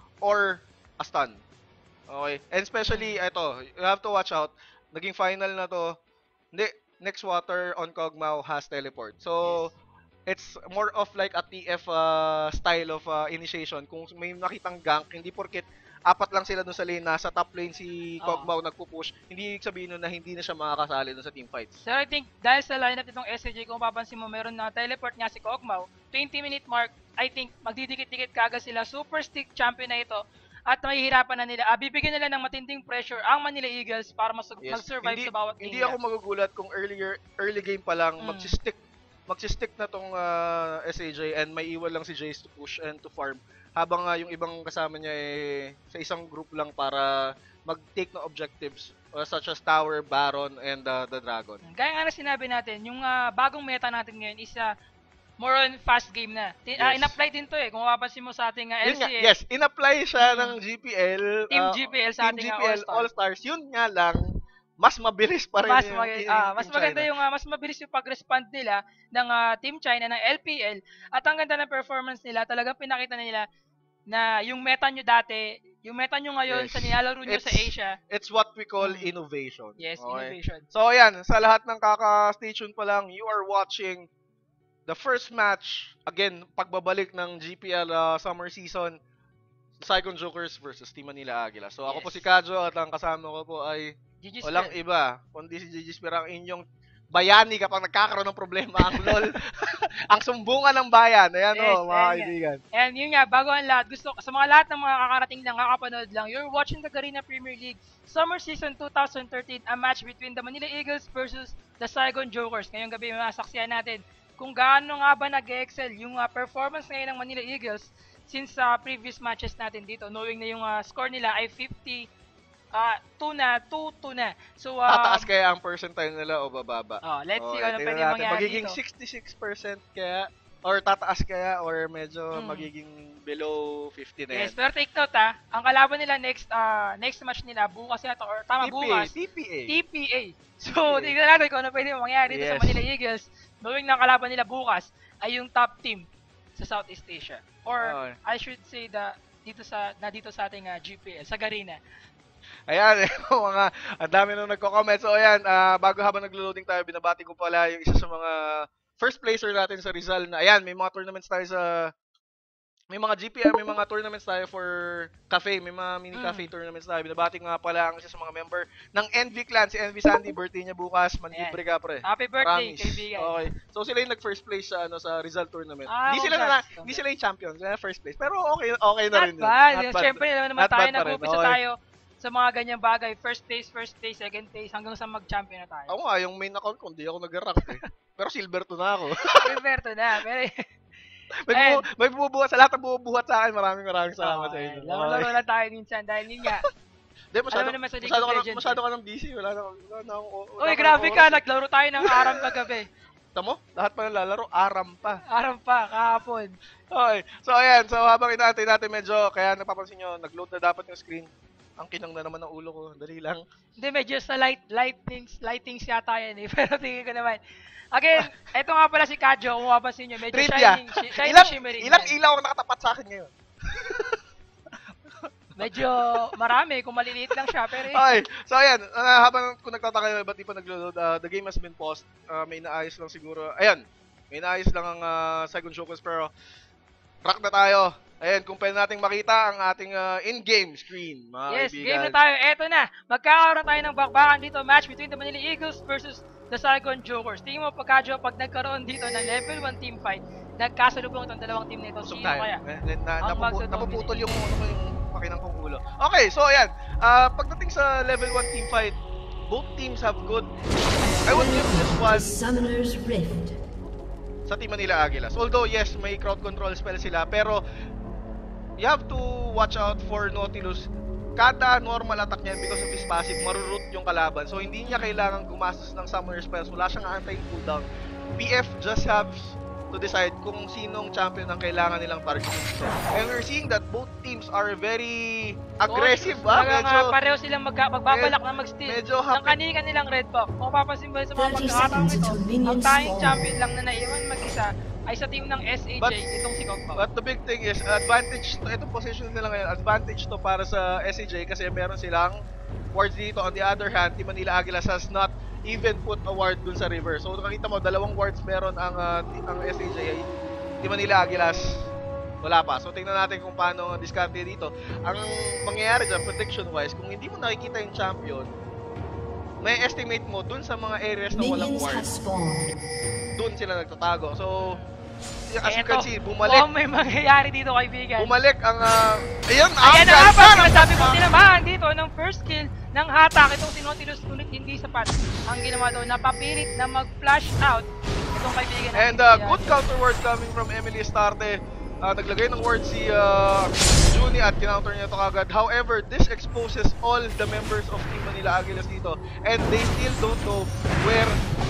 or a stun. Okay? And especially ito, you have to watch out. Naging final na to. Hindi, next water on Kog'Maw has teleport. So it's more of like a T F uh, style of uh, initiation. Kung may nakitang gank, hindi porket apat lang sila dun sa lane, nasa top lane si Oo. Kog'Maw nagpupush, hindi ibig sabihin nun na hindi na siya makakasali dun sa team fights. So I think dahil sa lineup nitong S A J, kung papansin mo, meron na teleport nga si Kog'Maw, twenty minute mark, I think magdidikit-dikit kaagad sila. Super stick champion na ito. At mahihirapan na nila. Ah, bibigyan nila ng matinding pressure ang Manila Eagles para mas Yes. mag-survive hindi, sa bawat Hindi linya. ako magugulat kung earlier early game pa lang Mm. magsistick magsistick na tong uh, S A J and may iwan lang si Jace to push and to farm habang nga yung ibang kasama niya eh sa isang group lang para mag-take ng objectives uh, such as Tower, Baron, and uh, the Dragon. Gaya nga na sinabi natin, yung ah, bagong meta natin ngayon is ah, more on fast game na. Ti- ah, Yes. in-apply din to eh. Kung mapapansin mo sa ating ah, Yun L C nga, S, yes, in-apply siya Mm. ng G P L. Team uh, G P L sa Team ating G ah, P L All-Star. All-Stars. Yun nga lang, mas mabilis pa rin mas, yung mag- Team- ah, mas Team maganda China. yung ah, mas mabilis yung pag-respond nila ng ah, Team China ng L P L at ang ganda ng performance nila, talagang pinakita nila na yung meta nyo dati, yung meta nyo ngayon Yes. sa nilalaro nyo sa It's- Asia, It's what we call Mm. innovation. yes, Okay? innovation. So ayan, sa lahat ng kaka-stay tuned pa lang, you are watching the first match, again, pagbabalik ng G P L uh, summer season, Saigon Jokers versus Team Manila Aguila. So ako Yes. po si Kadjo at ang kasama ko po ay G G walang Sphere. iba, kundi si Gigi Spira, ang inyong bayani kapag nagkakaroon ng problema ang LOL. Ang sumbungan ng bayan. Ayan Yes, o, mga ayan kaibigan. And yun nga, bago ang lahat, gusto sa mga lahat ng mga kakarating lang, kakapanood lang, you're watching the Garena Premier League Summer Season twenty thirteen, a match between the Manila Eagles versus the Saigon Jokers. Ngayong gabi, masaksiyan natin kung gaano nga ba nag-excel yung uh, performance ngayon ng Manila Eagles since sa uh, previous matches natin dito, knowing na yung uh, score nila ay fifty, uh, two na, two two na. So, uh, Tataas kaya ang percentile nila o bababa? oh, let's see Okay, kung ano tingnan pwede natin. mangyari Magiging dito. sixty-six percent kaya, or tataas kaya, or medyo Hmm. magiging below fifty na yan. Yes, pero take note ha, ang kalaban nila next uh, next match nila bukas yata or tama T P A, bukas, T P A. T P A. So, T P A. tingnan natin kung ano pwede mangyari dito sa Yes. Manila Eagles. Knowing na ang kalaban nila bukas ay yung top team sa Southeast Asia. Or Oo. I should say the dito sa na dito sa ating uh, G P L, sa Garena. Ayan, mga ang dami nang nagko-comment. So ayan, uh, bago habang naglo-loading tayo, binabati ko pala yung isa sa mga first placer natin sa Rizal na ayan, may mga tournaments tayo sa may mga G P R, may mga tournaments tayo for cafe, may mga mini cafe mm. tournaments tayo. Binabati ko nga pala ang isa sa mga member ng N V Clan, si N V Sandy, birthday niya bukas, manlibre ka pre. Happy birthday, Promise. Kaibigan. Okay. So sila yung nag-first place sa ano sa Rizal tournament. Ah, hindi sila na, hindi sila yung champions, sila first place. Pero okay, okay na not rin yun. Bad. Not bad. Siyempre, naman naman tayo, nag-upisa okay. tayo sa mga ganyang bagay. First place, first place, second place, hanggang sa mag-champion na tayo. Ako nga, yung main account ko, hindi ako nag-rank eh. Pero silver to na ako. Silver to na, pero... may, bubu may bumubuhat sa lahat ng bumubuhat sa akin. Maraming maraming salamat oh, sa inyo. Laro-laro na tayo minsan dahil yun nga. Hindi, masyado, masyado, ka na, masyado ka ng busy. Wala na, wala na akong oras. Uy, grabe ka. Naglaro tayo ng aram kagabi. Tamo? Lahat pa ng lalaro, aram pa. Aram pa, kahapon. Okay. So, ayan. So, habang inaantay natin medyo, kaya napapansin nyo, nag-load na dapat yung screen. Ang kinang na naman ng ulo ko. Dali lang. Hindi, medyo sa light, lightings, lightings yata yan eh. Pero tingin ko naman. Again, eto nga pala si Kadjo, kung mapapansin nyo, medyo Trivia. shining, shining, ilang, shimmering. Ilang yan. Ilaw ang nakatapat sa akin ngayon? Medyo marami, kung maliliit lang siya, pero... Okay, so ayan, uh, habang kung nagtataka ba't di pa naglo-load, uh, the game has been paused. Uh, may naayos lang siguro, ayan, may naayos lang ang uh, second showcase, pero rock na tayo. Ayan, kung pwede nating makita ang ating uh, in-game screen, mga yes, kaibigan. game na tayo. Eto na, magkakaroon tayo ng bakbakan dito, match between the Manila Eagles versus the Saigon Jokers. Tingin mo, Pagkadjo, pag nagkaroon dito ng level one team fight, nagkasalubong itong dalawang team nito, sino tayo. kaya? Na, na, napupu napuputol yung, ano, yung pakinang kong ulo. Okay, so ayan, uh, pagdating sa level one team fight, both teams have good, I would give this one, Summoner's Rift. Sa Team Manila Aguilas. Although, yes, may crowd control spell sila, pero you have to watch out for Nautilus. Kada normal attack niya because of his passive, marurut yung kalaban. So, hindi niya kailangan gumastos ng summoner spells. Wala siyang anti-cooldown. P F just has to decide kung sinong champion ang kailangan nilang target. And we're seeing that both teams are very aggressive. Oh, ah? Medyo, nga, pareho silang mag magbabalak na mag-steal ng kanilang red buff. Kung papansin mo sa mga pagkakataong ito, ang tayong champion lang na naiwan mag-isa ay sa team ng S A J, but, itong si Kogpao. But the big thing is, advantage to, itong position nila ngayon, advantage to para sa S A J kasi meron silang wards dito. On the other hand, Team Manila Aguilas has not even put a ward dun sa river. So nakita mo, dalawang wards meron ang, uh, ang S A J ay Team Manila Aguilas wala pa. So tingnan natin kung paano ang diskarte dito. Ang mangyayari dyan, prediction wise, kung hindi mo nakikita yung champion, may estimate mo dun sa mga areas na walang ward, dun sila nagtatago. So as you can see, bumalik. Oh, may mangyayari dito, kaibigan. Bumalik ang, uh, ayun, ayan na nga pa, sinasabi ko sinamahan dito ng first kill ng hatak. Itong si Nautilus, ngunit hindi sapat. Ang ginawa doon, napapilit na mag-flash out itong kaibigan. And uh, good counter word coming from Emily Estarte. Uh, naglagay ng word si uh, Juni at kinounter niya ito kagad. However, this exposes all the members of Team Manila Aguilas dito. And they still don't know where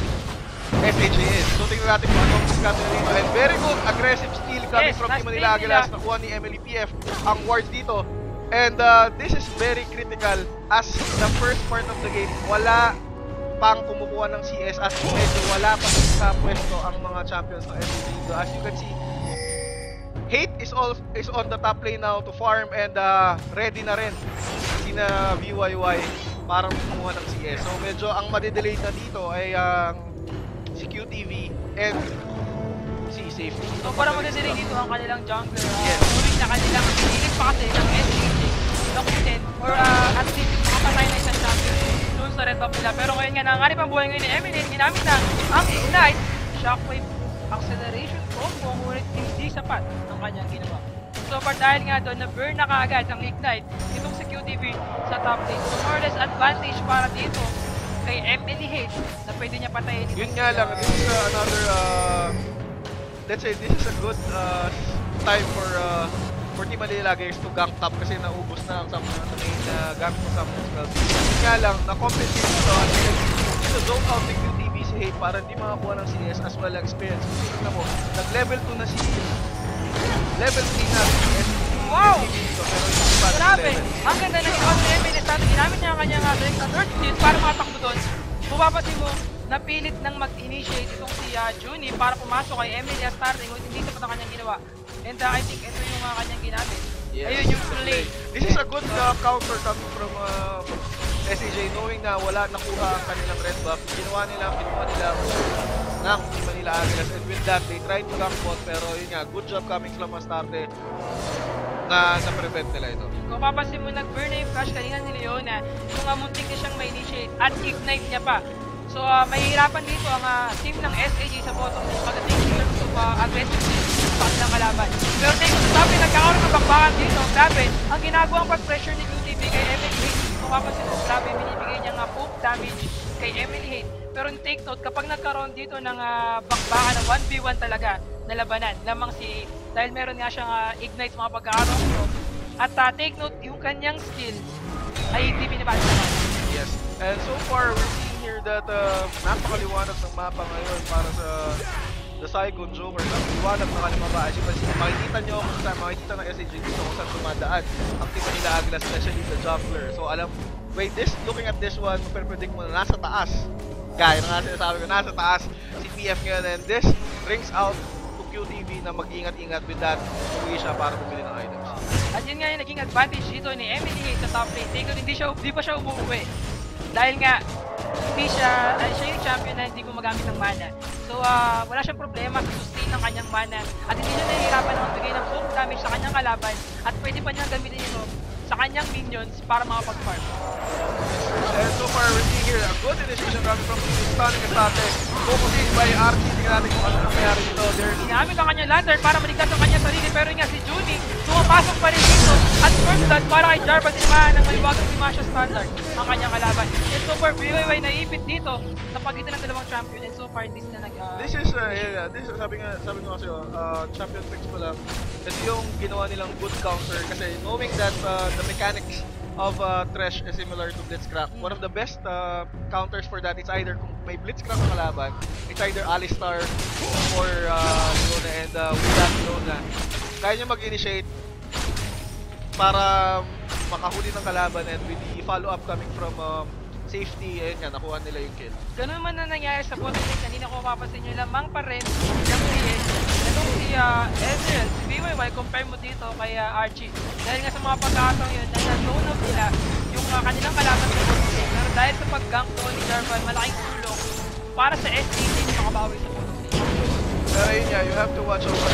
S A J is. So tingnan natin kung anong discount dito. And very good aggressive steal coming yes, from Team Manila Aguilas. Nakuha ni Emily P F ang wards dito. And uh, this is very critical as the first part of the game, wala pang kumukuha ng C S at medyo wala pa sa pwesto ang mga champions ng S A J. So as you can see, Hate is all is on the top lane now to farm and uh, ready na rin sina V Y Y para kumuha ng C S. So medyo ang madidelay na dito ay ang uh, si Q T V and si Safety. So para madidelay dito ang kanilang jungler, uh, yes. Moving na kanilang pinilip pa kasi ng S A J Lockton or uh, at least makapatay na isang champion doon sa red buff nila. Pero ngayon nga nanganib ang buhay ngayon ni Emily, ginamit na ang Ignite, Shockwave, Acceleration combo, ngunit hindi sapat ang kanyang ginawa. So far dahil nga doon, na-burn na kaagad ang Ignite itong si Q T V sa top lane. So more or less advantage para dito kay Emily Hate na pwede niya patayin. Yun nga lang, this is uh, another, uh, let's say, this is a good uh, time for uh, for Team Manila Aguilas to gank top kasi naubos na ang Summoner na main uh, gamit ng Summoner spell. Yun nga lang, na-compensate ito at ito zone out ni Q T V si Hate para hindi makakuha ng C S as well as experience. Kasi tignan mo, nag-level two na si level three na si S. Wow! Dito, pero hindi pa grabe! level. Ang ganda ng ikaw ni Emily Estarte, ginamit niya ang kanyang uh, direct na third skill para matakbo doon. Bumapasin mo, napilit nang mag-initiate itong si uh, Juni para pumasok kay Emily Estarte ngunit hindi sapat ang kanyang ginawa. And uh, I think ito yung uh, kanyang ginamit. Yes. Ayun yung play. This is a good uh, counter coming from uh, S A J, knowing na wala nakuha ang kanilang red buff. Ginawa nila, ginawa nila ng Team Manila Aguilas, and with that, they tried to camp bot, pero yun nga, good job coming from Astarte na na-prevent nila ito. Kung papansin mo, nag-burn na yung flash kanina ni Leona, kung uh, muntik na siyang ma-initiate at ignite niya pa. So, uh, mahihirapan dito ang uh, team ng S A J sa bottom lane pagdating in terms of uh, aggressiveness sa kanilang kalaban. Pero take it, sabi, nagkakaroon ng bakbakan dito. Grabe, ang ginagawang pag-pressure ni Q T V kay Emily Hate, kung papansin mo, grabe, binibigay niya nga poke damage kay Emily Hate. Pero take note, kapag nagkaroon dito ng uh, bakbakan na one v one talaga na labanan, lamang si Hate, dahil meron nga siyang uh, ignite sa mga pagkakaroon nito. At uh, take note, yung kanyang skills ay hindi binabasa naman. Yes, and so far, we're seeing here that uh, napakaliwanag ng mapa ngayon para sa the Saigon Joker. Napakaliwanag na kalimaba. As you can see, makikita nyo kung saan, makikita ng S A J dito kung saan tumadaan ang Team Manila Aguilas, especially the jungler. So alam, wait, this, looking at this one, predict mo na nasa taas. Gaya na nga sinasabi ko, nasa taas si P F ngayon, and this brings out to Q T V na mag-ingat-ingat with that. Umuwi siya para bumili ng items. At yun nga yung naging advantage dito ni Emily Hate sa top lane. Take note, hindi, siya, hindi pa siya umuwi. Dahil nga, hindi siya, dahil siya yung champion na hindi gumagamit ng mana. So, uh, wala siyang problema sa sustain ng kanyang mana. At hindi siya nahihirapan na magbigay ng full damage sa kanyang kalaban. At pwede pa niyang gamitin ito sa kanyang minions para makapag-farm. And so far, we're seeing here a good initiation coming from Stunning Astarte. Focusing by R T. Tingnan natin kung ano nangyari dito. There's Ginamit ang kanyang lantern para maligtas ang kanyang sarili. Pero nga si Junie, tumapasok pa rin dito. At first blood para kay Jarvan, tinamaan ng may wagang Dimasha standard ang kanyang kalaban. And so far, B Y Y naipit dito sa pagitan ng dalawang champion. And so far, this na nag... Uh, This is, uh, yeah, this is, sabi nga, sabi nga kasi, uh, champion picks ko lang. Ito yung ginawa nilang good counter kasi knowing that uh, the mechanics of uh, Thresh is similar to Blitzcrank. One of the best uh, counters for that is either kung may Blitzcrank ang kalaban, it's either Alistar or uh, Leona, and uh, with that Leona, kaya niya mag-initiate para makahuli ng kalaban, and with the follow-up coming from um, safety, ayun nga, nakuha nila yung kill. Ganun man na nangyari sa bottom lane, kanina ko mapapansin nyo, lamang pa rin ng C S. Ganun si uh, Ezreal, si B Y Y, compare mo dito kay uh, Archie. Dahil nga sa mga pagkakataong yun, na na-zone out nila yung uh, kanilang kalaban sa bottom lane. Pero dahil sa pag-gank doon ni Jarvan, malaking tulong para sa S A J na makabawi sa bottom lane. Pero yun nga, you have to watch over.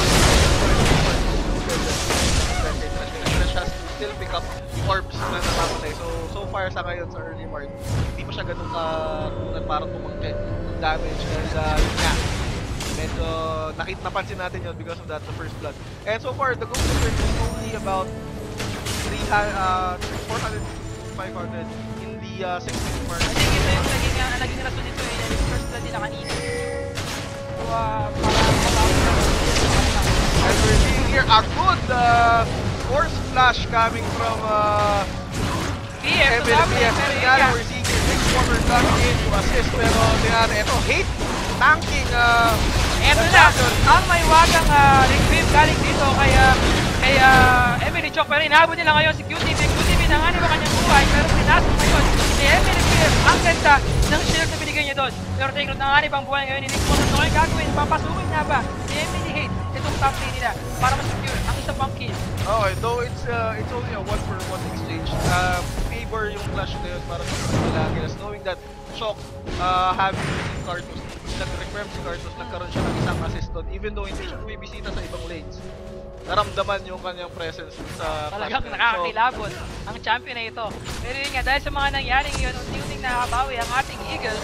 Thresh has to still pick up orbs na nakamatay. So, so far sa ngayon sa early part, hindi pa siya ganun ka para tumangkin ng damage. And uh, yun nga, medyo nakit napansin natin yun because of that, the first blood. And so far, the goal difference is only about three, uh, four hundred, five hundred in the uh, six minute mark. I think ito yung naging, uh, naging rason nito eh, yung first blood nila kanina. So, uh, para mabawi na. And we're seeing here a good uh, force flash coming from uh, P F. Emily P F. Tingnan, we're seeing here six quarter coming in to assist, pero tingnan, ito, Hate tanking uh, Eto na, ang may wagang uh, retrieve galing dito kay, uh, kay uh, Emily Chok, pero inaabot nila ngayon si Q T V. Q T V nanganib ang kanyang buhay, pero pinasok ngayon ni Emily P F ang ganda ng shield na binigay niya doon. Pero take note, nanganib ang buhay ngayon, hindi ko ano kayo gagawin, papasukin na ba ni Emily Hate itong top lane nila para ma-secure ang isa pang kill. Okay, though it's uh, it's only a one for one exchange. Um, favor yung flash na yun para sa Manila Aguilas, knowing that Chok uh, having si Cartus, nag-requirem si Cartus, nagkaroon siya ng isang assist doon, even though hindi siya bumibisita sa ibang lanes. Naramdaman yung kanyang presence sa talagang flash. nakakakilabot so, ang champion na ito. Pero yun nga, dahil sa mga nangyaring yun, unti-unting nakakabawi ang ating Eagles.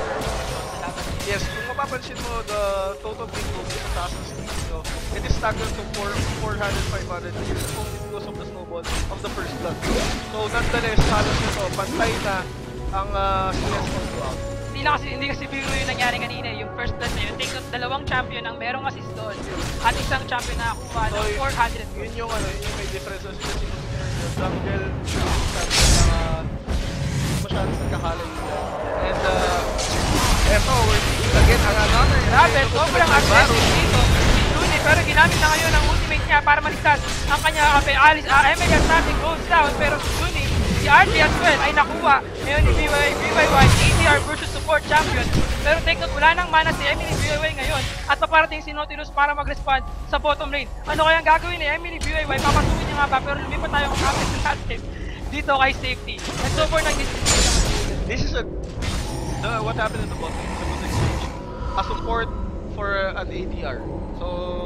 Yes, kung mapapansin mo, the total win goal sa taas ng speed, so it is staggered to four hundred, five hundred, which is only because of the snowball of the first blood. So nonetheless, halos nito, pantay na ang uh, C S on throughout. Hindi na kasi, hindi kasi biro yung nangyari kanina, yung first blood na yun. Take note, dalawang champion ang merong assist doon. At isang champion na kuha ng So, four hundred. Yun yung ano, yun yung may difference. Kasi kasi yung jungle, uh, masyadong nagkakalay nila. And uh, eto, we're seeing again another. Grabe, sobrang aggressive dito. Si Junie, pero ginamit na ngayon ang ultimate niya para maligtas ang kanya kape. Alice, uh, Emily Astarte goes down, pero si Junie, Si R T as well ay nakuha ngayon ni B Y Y, A D R versus support champion. Pero take note, wala nang mana si Emily B Y Y ngayon at paparating si Nautilus para mag-respond sa bottom lane. Ano kayang gagawin ni Emily B Y Y? Papasukin niya nga ba? Pero lumipat tayo kung kapit natin dito kay Safety. And so far, nag-display naman. This is a... The, what happened in the bottom is a good exchange. A support for an A D R. So,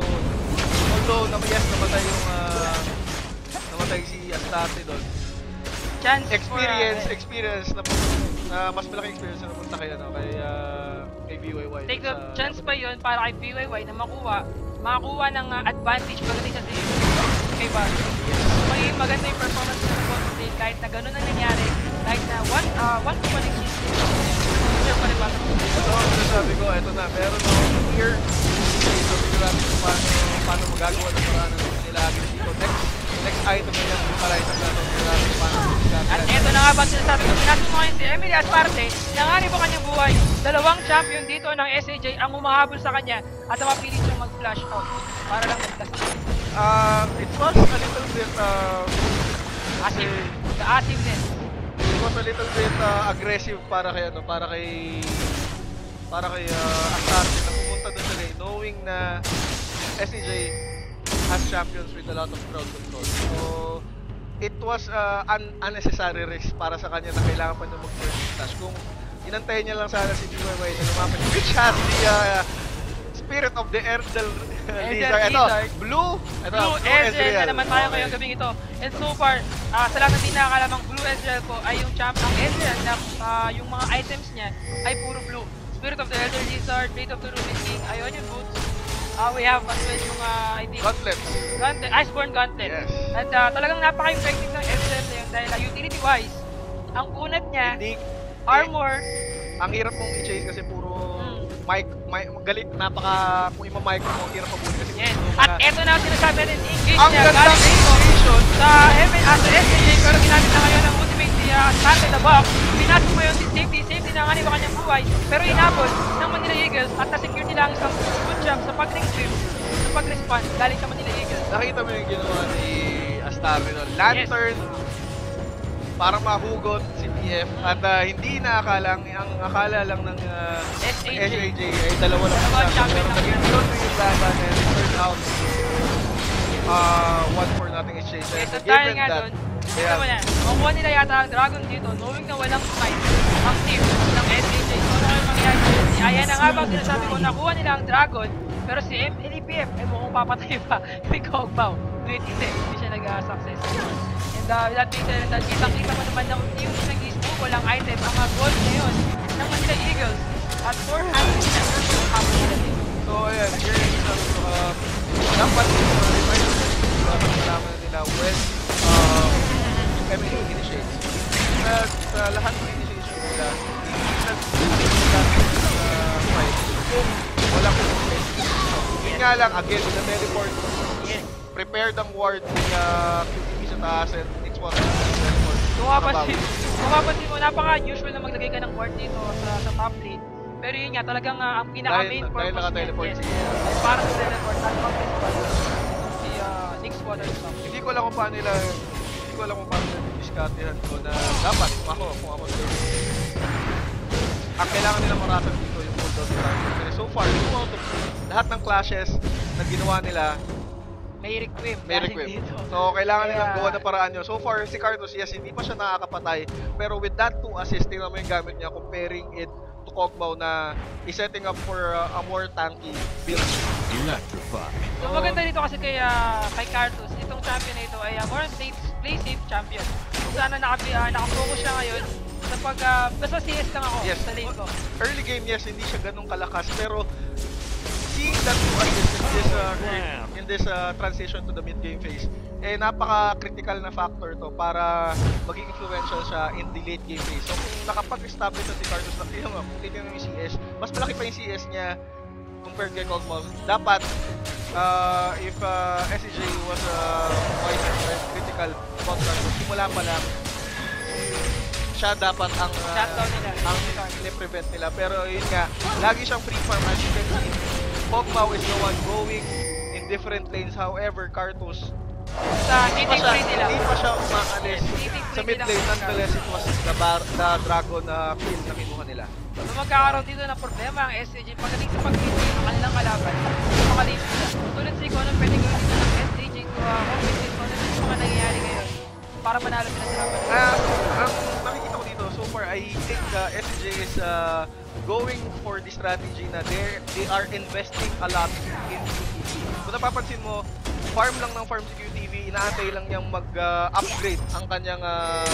although naman yes, namatay yung... Uh, namatay si Astarte doon. Chance experience, for, uh, experience na, na mas malaking experience na napunta kay ano, kay uh, kay B Y Y. Take the chance pa yun para kay B Y Y na makuha, makakuha ng uh, advantage pagdating sa series kay Barry. Magiging maganda yung performance ng bottom lane kahit na gano'n ang nangyari, kahit na one uh, one to one exchange. Sure pa rin ba? So, sabi ko, eto na, meron akong here. So, sigurado kung paano, paano magagawa ng paraan ng nilagay dito. Next, next item na yan, para isang natin sigurado kung paano magagawa. At eto na nga ba sinasabi ko, pinasok mo ngayon si Emily Asparte, nanganib ang kanyang buhay. Dalawang champion dito ng S A J ang umahabol sa kanya at mapilit siyang mag-flash out para lang mag-flash out. Uh, it was a little bit, uh, Asim, the asimness. It was a little bit uh, aggressive para kay ano, para kay para kay uh, Astarte na pumunta doon sa lane knowing na S A J has champions with a lot of crowd control. So it was uh, un unnecessary risk para sa kanya na kailangan pa niya mag-first dash. Kung inantayin niya lang sana si B Y Y na lumapit, which has the uh, spirit of the Erdel Lizard. Ito, Blue, ito, Blue Ezreal na naman tayo ngayong gabing ito. And so far, uh, sa lahat ng di nakakalamang Blue Ezreal ko ay yung champ ang Ezreal na uh, yung mga items niya ay puro blue. Spirit of the Elder Lizard, Blade of the Ruben King, Ionian Boots. Uh, we have as well yung uh, I think Gauntlet. Gauntlet, Iceborne Gauntlet. Yes. At uh, talagang napaka-effective ng Ezreal na yun dahil uh, utility-wise, ang unat niya, Hindi, armor, ang hirap mong i-chase kasi puro mm. mic, mic, galit, napaka, kung ima-mic mo, hirap pa muna kasi yes. mga- At eto na ang sinasabi natin, engage ang niya, gandang galing dito situation. sa M N at sa S A J, pero ginamit na ngayon ang ultimate ni uh, Astarte the Box. Pinasok mo yun si Safety, Safety na nga ba kanyang buhay, pero inabot ng Manila Eagles at na-secure nila ang isang good job sa pag-ring swim, sa pag-respond galing sa Manila Eagles. Nakita mo yung ginawa ni Astarte no? Lantern, para mahugot si P F at uh, hindi na akala, ang akala lang ng uh, S A J. S A J ay dalawa lang Dalawa siya. champion Pero lang naging yan. yun yung laban and it turned out uh, one for nothing exchange. Okay, so And dahil given nga that, doon, yeah. ito mo na, makuha nila yata ang Dragon dito, knowing na walang fight ang team ng S A J. So ano kayo mangyayari? Ayan na nga bang sinasabi ko, nakuha nila ang Dragon, pero si M L E P F ay mukhang papatay pa kay Kog'Maw. Wait, hindi, hindi siya nag-success. And uh, that being said, that kitang-kita mo naman na yung nag-i-scoop walang item, ang mga gold ngayon ng Manila Eagles at four hundred na hapon nila din. So ayan, here is ang uh, dapat uh, remind dapat malaman na nila when um, M L E initiates. Sa, sa lahat ng initiation nila, hindi na sila uh, fight kung wala kong defense. Yun nga lang, again, with the teleport, prepared ang ward ni uh, Q T P sa taas and next one teleport. Kung mapapansin, kung mapapansin mo, napaka-usual na maglagay ka ng ward dito sa, sa top lane. Pero yun nga, talagang uh, ang pinaka-main Dahil- purpose dahil naka-teleport niya, si- yes, ay para sa teleport at mag-respond si uh, Nick Waterstorm. Hindi ko alam kung paano nila, hindi ko alam kung paano nila diskartehan ko na dapat kung ako, kung ako sa'yo. Ang kailangan nila marasan dito yung Bulldog Target. Kasi so far, two out of three, lahat ng clashes na ginawa nila, May requiem. may galing requiem. dito. So, kailangan nilang Kaya- gawa ng paraan yun. So far, si Carlos, yes, hindi pa siya nakakapatay. Pero with that two assist, tingnan mo yung gamit niya, comparing it to Kog'Maw na is-setting up for uh, a more tanky build. Electrify. So maganda dito kasi kay, uh, kay Cartus, itong champion na ito ay uh, more play, play safe champion. Kung sana nakabi, uh, nakafocus siya ngayon sa pag, uh, basta C S lang ako Yes. sa lane ko. Early game, yes, hindi siya ganun kalakas. Pero, seeing that two assist in this, uh, in this uh, transition to the mid-game phase, eh, napaka-critical na factor to para maging influential siya in the late game phase. So, kung nakapag-establish na si Carlos na kaya nga, kung titignan mo yung C S, mas malaki pa yung C S niya compared kay Kog'Maw. Dapat, uh, if uh, S C J was uh, quite uh, critical about Carlos, simula pa lang, siya dapat ang uh, Shutdown nila. ang i-prevent nila. Pero yun nga, lagi siyang free farm as you can see. Kog'Maw is the one going in different lanes. However, Cartus Sa Hindi pa hitting siya, free nila. hindi pa siya umaalis Hitting sa free mid nila. lane. Nonetheless, it was the, bar, the Dragon na kill na kinuha nila. So magkakaroon dito ng problema ang S C G pagdating sa pag-hitting ng kanilang kalaban sa mga lane nila. Tulad sa ikaw ng pwede gawin dito ng S C G to uh, compensate kung ano yung mga nangyayari ngayon para manalo sila sa laban. Ah, ang nakikita ko dito, so far, I think the S C G is uh, going for the strategy na they they are investing a lot in Q T V. Kung napapansin mo, farm lang ng farm si Q T V, inaantay lang niyang mag-upgrade uh, ang kanyang uh,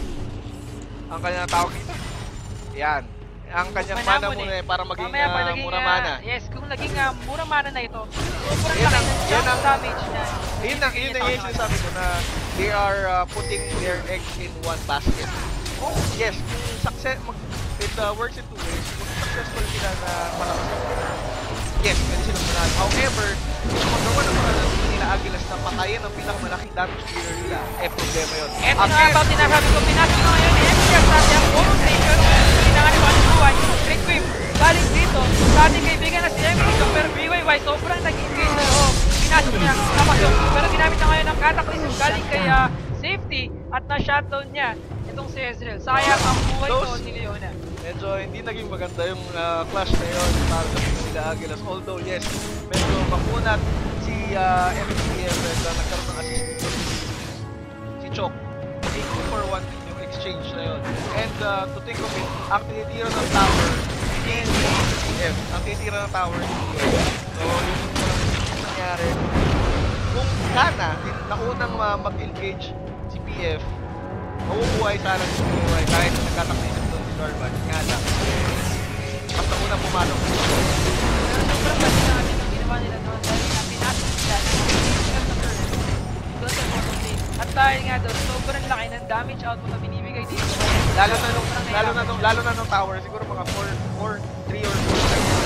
ang kanyang tawag dito. Yan. Ang kanyang mana muna eh, para maging Mamaya, uh, naging, mura uh, mana. Yes, kung naging uh, mura mana na ito, sobrang Yan laki ang- ng yan jump ang- damage na. Yun ang yun ang yung sinasabi ko na they are uh, putting their eggs in one basket. Oh, yes, kung success, mag, it uh, works in two ways. Kung successful sila na malakas, yes, pwede silang manalo. However, kung magawa ng mga nila Agilas na patayin ang pinakamalaking damage dealer nila, eh problema yun. Eto Ang na nga ba sinasabi ko, pinasok na ngayon ni M C R sa ating home station. Pinanganiwan ng buhay, Requiem, galing dito sa ating kaibigan na si M C R, pero B Y Y sobrang nag-engage na loob. Pinasok niya kapag yun, pero ginamit na ngayon ng Cataclysm galing kay uh, Safety at na-shutdown niya itong si Ezreal. Sayang ang buhay Those- ko ni Leona. Medyo hindi naging maganda yung uh, clash na yun para sa nila Agilas. Although yes, medyo makunat si uh, M C M and uh, nagkaroon ng assist dito si Chok. eight for one yung exchange na yun. And uh, to think of it, ang tinitira ng tower hindi si C M. Ang tinitira ng tower hindi P F. So yung nangyari, kung sana naunang uh, mag-engage si P F, mabubuhay sana si P Y kahit nagkataklisip doon si Norman. Nga lang, basta unang pumalok. Pero sobrang galing na natin ang ginawa nila doon dahil na pinasok sila ng M C R doon sa bottom lane. At dahil nga doon, sobrang laki ng damage output na binibigay dito. Lalo na nung, lalo na nung, lalo na nung tower, siguro mga four, three or four.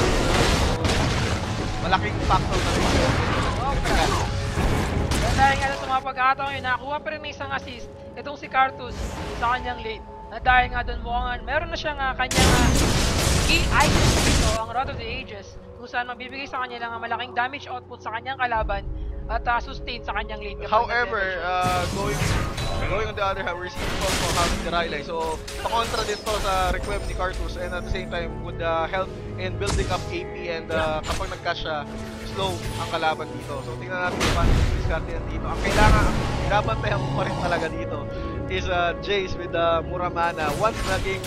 Malaking factor na rin yun. Sobra. At dahil nga doon sa mga pagkakataon yun, nakakuha pa rin ng isang assist itong si Cartus sa kanyang lane. At dahil nga doon mukhang meron na siyang uh, kanyang uh, key item dito, ang Rod of the Ages, kung saan magbibigay sa kanya ng uh, malaking damage output sa kanyang kalaban at uh, sustain sa kanyang lane. However, uh, going going on the other hand, we're seeing also having the Riley. So, pakontra din to sa requiem ni Cartus and at the same time would uh, help in building up A P and uh, kapag nag-cash siya, slow ang kalaban dito. So, tingnan natin kung paano yung discard yan dito. Ang kailangan, ang dabantayan mo pa rin talaga dito is uh, Jace with the uh, Muramana. Once naging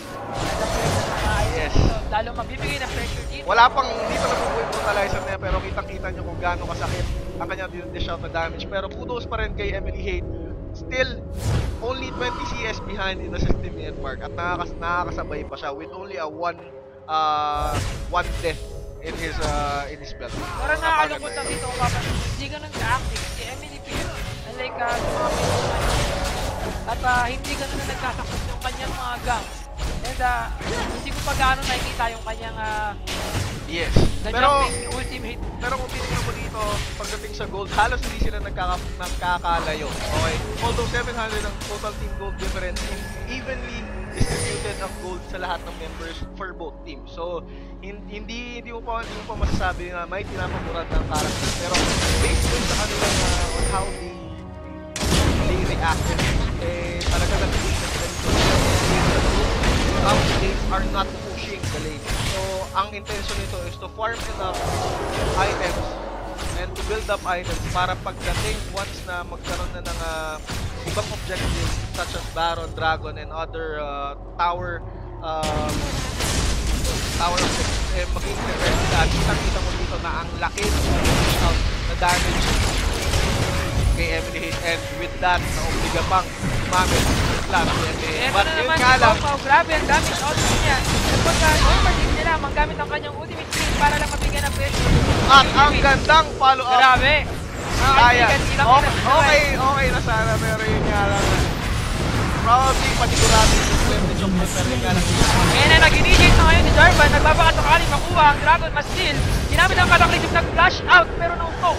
yes. Lalo mabibigay na pressure dito. Wala pang, hindi pa nabubuhay brutalizer na yan, pero kitang-kita nyo kung gaano kasakit ang kanyang dish out na damage. Pero kudos pa rin kay Emily Hate. Still, only twenty C S behind in the sixty minute mark at nakakas nakakasabay pa siya with only a one uh, one death in his uh, in his belt. Pero nakakalungkot lang dito kung papanin. Hindi ganun ka-active si Emily Pierce. Unlike uh, sa mga pinag at uh, hindi ganun na nagkasakot yung kanyang mga gangs. And uh, hindi ko pa gaano nakikita yung kanyang uh, yes. the Pero jumping ultimate. pero kung titignan mo dito pagdating sa gold, halos hindi sila nagkaka nagkakalayo. Okay? Although seven hundred ang total team gold difference, evenly distributed ang gold sa lahat ng members for both teams. So hindi hindi mo pa hindi mo pa masasabi na may tinapamurad ng character, pero based dun sa kanilang uh, on how they they reacted, eh talaga nag-iisip sila dito. Some teams are not pushing the lane. So ang intention nito is to farm enough items and to build up items para pagdating once na magkaroon na ng uh, ibang objectives such as Baron, Dragon, and other uh, tower uh, tower objectives, eh maging prepared sila. At kitang-kita mo dito na ang laki ng na damage kay Emily Hate, and with that, na-obliga pang gumamit ng flash ni Emily Hate. Eto But na yun naman nga si lang, Pau, grabe ang damage output niya. At pagka normal din nila, manggamit ang kanyang ultimate skill para lang mabigyan ng pressure. at ang gandang follow-up. Grabe! Ang Kaya. kaibigan, ilang Okay, ilang- okay, okay na sana, pero yun nga lang. Probably panigurado yung percentage of the pero yun nga lang. Kaya na nag-initiate na ngayon ni Jarvan, nagbabaka sakaling makuha ang Dragon mas still. Ginamit ang Cataclysm, nag-flash out, pero no-scope.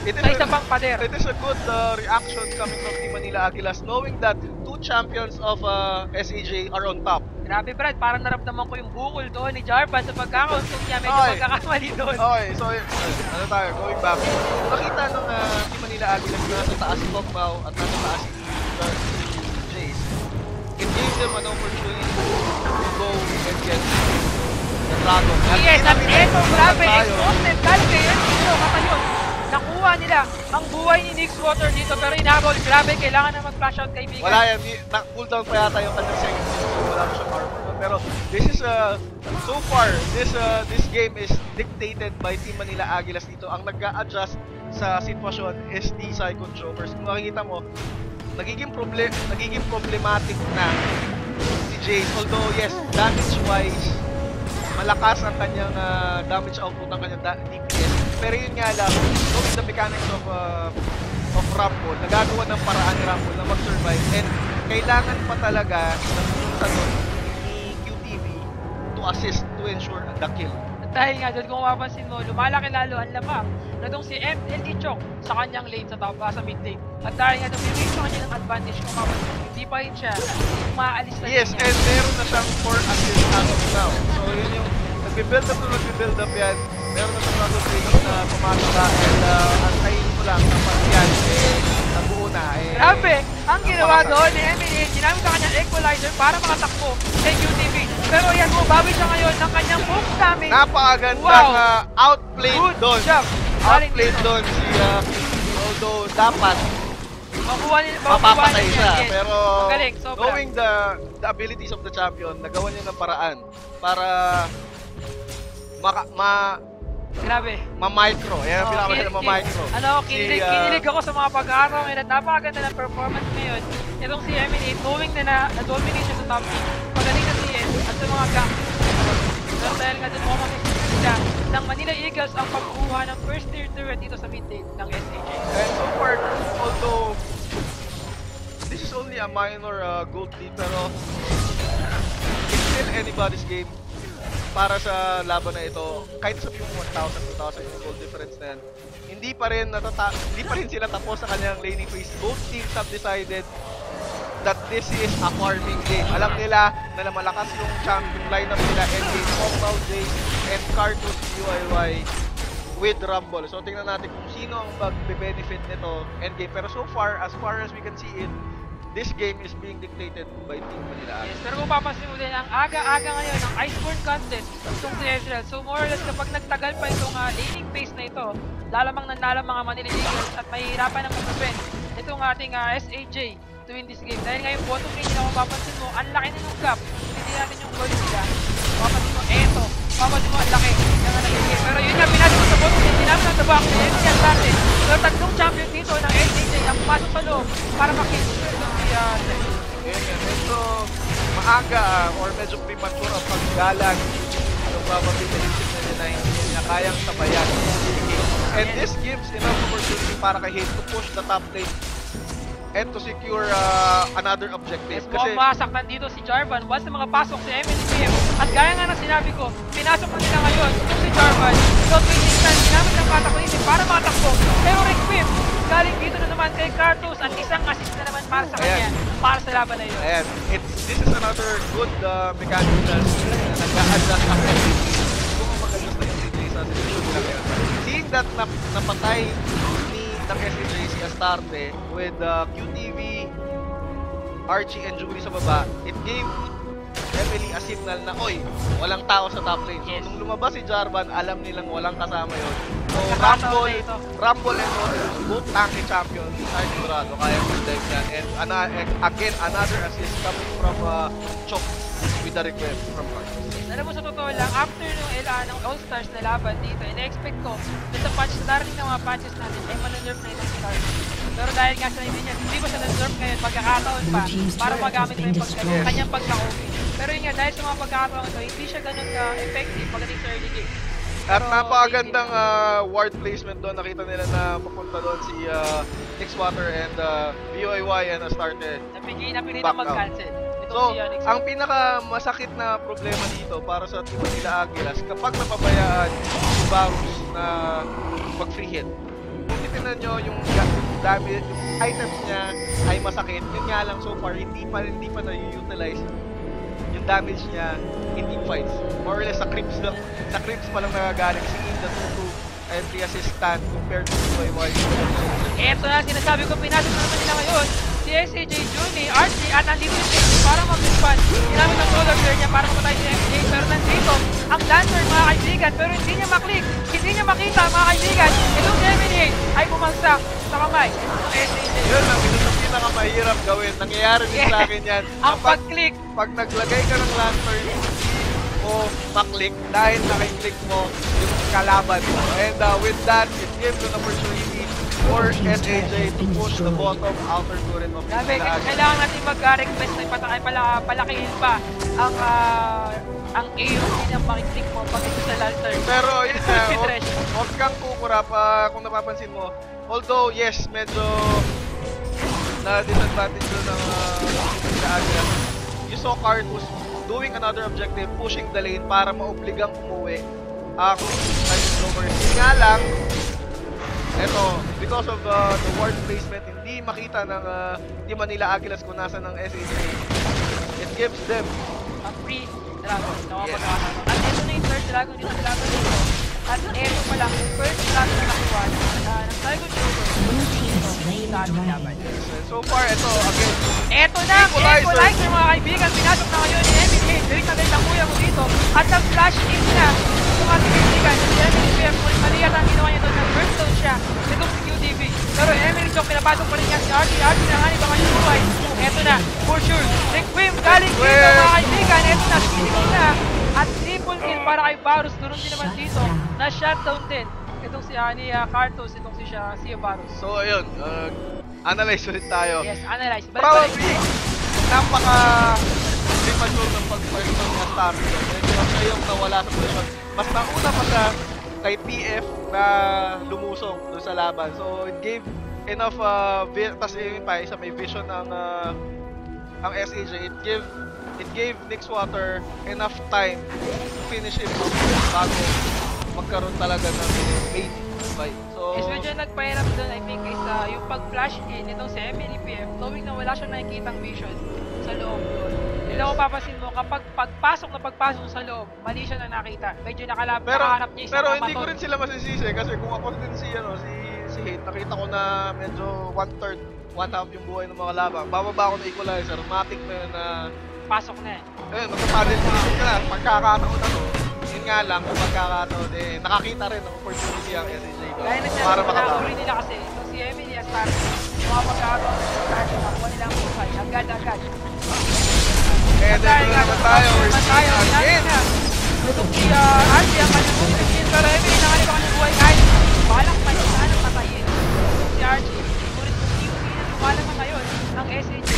It is sa a- isa pang pader. It is a good uh, reaction coming from Team Manila Aguilas knowing that two champions of uh, S A J are on top. Grabe Brad, parang naramdaman ko yung bukol doon ni Jarvan sa pagkakauntog niya. Medyo Okay. pagkakamali doon. Okay, so uh, ano tayo, going back. Nakita nung uh, Team Manila Aguilas na nasa taas si Kokbao at nasa taas si, uh, si Jace. It gave them an opportunity to go and get the Dragon. Yes, at pinakita eto, nila grabe, tayo. exhausted. Galing kayo, pero kapalyon. Nakuha nila ang buhay ni Nix Water dito, pero inabol. Grabe, kailangan na mag-flash out kaibigan. Wala yan, di- na- cooldown pa yata yung kanyang second skill, so wala pa siyang armor nun. Pero this is, uh, so far, this uh, this game is dictated by Team Manila Aguilas dito. Ang nag-a-adjust sa sitwasyon is the Psycho Chokers. Kung makikita mo, nagiging, problem, nagiging problematic na si Jace. Although, yes, damage-wise, malakas ang kanyang uh, damage output ng kanyang da- D P S. Pero yun nga lang, knowing the mechanics of uh, of Rumble, nagagawa ng paraan ni Rumble na mag-survive and kailangan pa talaga ng tulong nun ni Q T V to assist to ensure the kill. At dahil nga doon, kung mapapansin mo, lumalaki lalo ang lamang na doon si M L D Chok sa kanyang lane sa top, ah, sa mid lane. At dahil nga doon, may sa kanya ng advantage kung mapapansin mo, hindi pa rin siya umaalis na Yes, niya. and meron na siyang four assists as of now. So yun yung nagbe-build up to nagbe-build up yan. Meron na siyang Dragon Blade na pumasok na and uh, antayin mo lang kapag yan, eh, nabuo na. Eh, Grabe! Ang ginawa pakasa- doon ni M L A, ginamit sa kanyang equalizer para makatakbo kay Q T V. Pero yan mo, bawi siya ngayon ng kanyang book damage. Napakagandang Wow. uh, outplayed Good doon. job! Galing Outplayed dito. doon si uh, Q T V. Although dapat Makuha niya, makuha mapapatay niya siya. yan, yes. Pero Magaling, sobra. knowing the the abilities of the champion, nagawa niya ng paraan para maka, ma Grabe. ma-micro. Yan ang Oh, pinakamaganda, kin- ma-micro. kin- Ano, kinilig, Si, uh, kinilig ako sa mga pag-aaraw ngayon at napakaganda ng performance ngayon. Itong si M L A, knowing na na, na-dominate siya sa top lane, magaling na si S at sa mga gank. Pero dahil nga doon mo makikita ng Manila Eagles ang pagkuha ng first tier turret dito sa mid lane ng S A J. And so far, although this is only a minor uh, gold lead, pero it's still anybody's game para sa laban na ito. Kahit sabihin mo one thousand, two thousand yung gold difference na yan, hindi pa rin natata hindi pa rin sila tapos sa kanyang laning phase. Both teams have decided that this is a farming game. Alam nila na malakas yung champion lineup nila, Endgame, Compound Jace, and Cartus U I Y with Rumble. So tingnan natin kung sino ang magbe-benefit nito Endgame. Pero so far, as far as we can see it, this game is being dictated by Team Manila. Yes, pero kung papansin mo din, ang aga-aga ngayon ng Iceborne contest itong si Ezreal. So more or less kapag nagtagal pa itong uh, laning phase na ito, lalamang ng lalang mga Manila Eagles at mahihirapan ng mag-defend itong ating uh, S A J to win this game. Dahil ngayon bottom lane nila, kung papansin mo, ang laki na yung gap. Hindi natin yung goal nila. Papansin mo, eto. Papansin mo, ang laki. Yan nga nagiging. Pero yun nga, pinasok mo sa bottom lane, ginamit ng tabak na M C L dati. Pero tatlong champion dito ng S A J ang pumasok sa loob para makill itong si uh, Zed. Ayan yan, medyo maaga ah, or medyo premature ang paggalag. So probably naisip na niya na hindi niya kayang sabayan. And this gives enough opportunity para kay Hate to push the top lane and to secure uh, another objective. Yes, Kasi mukhang masaktan dito si Jarvan once na mga pasok si M L P M. At gaya nga ng sinabi ko, pinasok na nila ngayon itong si Jarvan. Without wasting time, ginamit ng katakulitin para matakbo. Pero Requiem, galing dito na naman kay Cartus at isang assist na naman para sa kanya, Ayan. para sa laban na yun. ayan, it's, this is another good uh, mechanic na nag-a-adjust ang S A J. Kung mag-adjust na yung S A J sa situation nila ngayon. Seeing that nap napatay ni ng S A J si Astarte with uh, Q T V, Archie and Julie sa baba, it gave Emily a signal na, oy, walang tao sa top lane. So, Yes. nung lumabas si Jarvan, alam nilang walang kasama yun. So, Nagkakataon Rumble, na ito. Rumble and Nautilus, both tanky champions, ay sigurado, kaya full dive yan. And ana again, another assist coming from uh, Chok with the request from Carlos. Alam mo, sa totoo lang, after nung L A ng All-Stars na laban dito, ina-expect ko na sa patch, sa darating ng mga patches natin, ay manan-nerf na itong si Carlos. Pero dahil nga sa hindi niya, hindi ba siya na-nerf ngayon, pagkakataon pa, para magamit mo yung pagka, destroyed. kanyang pagka-okay. Pero yun nga, dahil sa mga pagkakataon ito, hindi siya ganun ka-effective pagdating sa early game. At Pero, napakagandang uh, ward placement doon. Nakita nila na papunta doon si uh, Nixwater and uh, B O I Y and Astarte. Napigil, napili Back na mag-cancel. Itong So, si Onyx. ang pinaka masakit na problema dito para sa Team Manila Aguilas, kapag napabayaan si Varus na mag-free hit, it titignan nyo yung damage, yung items niya ay masakit. Yun nga lang so far, hindi pa, hindi pa na-utilize yung damage niya in team fights. More or less, sa creeps lang, sa creeps pa lang nagagaling. Si Inda two two and three assistant compared to Y Y. Eto na, sinasabi ko, pinasok na naman nila ngayon. Si S A J Juni, R C, at nandito yung safety para mag-respond. Ginamit ang solar flare niya para mamatay si M J. Pero nandito, ang lantern mga kaibigan, pero hindi niya maklik, hindi niya makita mga kaibigan. Itong M N A ay bumagsak sa kamay ng S A J. Yun lang, ito sa pinakamahirap gawin. Nangyayari din sa akin yan. Ang pag-click. Pag naglagay ka ng lantern, o maklik dahil nakiklik mo yung kalaban mo. And uh, with that, it gives an opportunity for S A J to push the bottom outer turret of the Grabe, kailangan natin mag-request na ipatay pala, palakihin pa ang uh, ang A O E ng makiklik mo pag ito sa lantern. Pero yun na, huwag, huwag kang kukura pa kung napapansin mo. Although, yes, medyo na-disadvantage doon ng uh, Agnes. You saw Cartus doing another objective, pushing the lane para maobligang umuwi ang Time Rover. Yun nga lang, eto, because of uh, the ward placement, hindi makita ng uh, Team Manila Aguilas kung nasa ng S A J. It gives them ang free dragon na mapagkakasama. At ito na yung third dragon dito sa dragon dito. At ito pa lang, yung first dragon na nakuha uh, ng Dragon Rover. So far, ito, again, eto na, equalizer. Equalizer mga kaibigan, pinasok na ngayon ni M B K. Dirit na din ang kuya mo dito. At nag-flash in na itong ating kaibigan. Si Emily P M, mali yata ang ginawa niya doon. Nag-burst down siya itong si Q T V. Pero Emily Chok, pinapasok pa rin niya si R T. R T na nga ni Baka Shuruay. Eto na, for sure. Requiem galing dito mga kaibigan. Eto na, killing na. At triple kill para kay Varus. Doon din naman dito na shutdown din. Itong si Ani uh, Cartus, itong si siya, si Varus. So ayun, uh, analyze ulit tayo. Yes, analyze. Balik, Probably, balik. napaka premature ng pag-person niya sa amin. Medyo siya yung nawala sa position. Mas nauna pa siya kay P F na lumusong doon sa laban. So it gave enough, uh, tas yun pa, isa may vision ng uh, ang S A J. It gave it gave Nixwater enough time to finish him off bago magkaroon talaga ng eight fight. So, yes, medyo nagpahirap doon, I think, is uh, yung pag-flash in itong si M L P F, knowing na wala siyang nakikitang vision sa loob doon. Hindi ako papasin mo, kapag pagpasok na pagpasok sa loob, mali siya na nakita. Medyo nakalap, pero, nakaharap niya isang pero maton. hindi ko rin sila masisisi kasi kung ako din si, ano, si, si Hate, nakita ko na medyo one-third, one-half yung buhay ng mga labang. Bababa ako na equalizer, matik na yun na pasok na eh. Ayun, magpapadel position ka na, pagkakataon na to. Yun nga lang, kung pagkakataon, eh, nakakita rin ng opportunity ang S A J ko. Kaya na siya, para makataon. pinakuri nila kasi, ito si Emily Astar, yung mga pagkakataon na start, makuha nila ang buhay, agad-agad. Eh, dito na naman tayo, we're tayo, seeing again. Itong si uh, Archie, ang kanyang fifteen, pero Emily, nakalip ang kanyang buhay kahit balang pa siya na patayin. Itong si Archie, ngunit kung hindi ko pinag-balang na ngayon, ang S A J.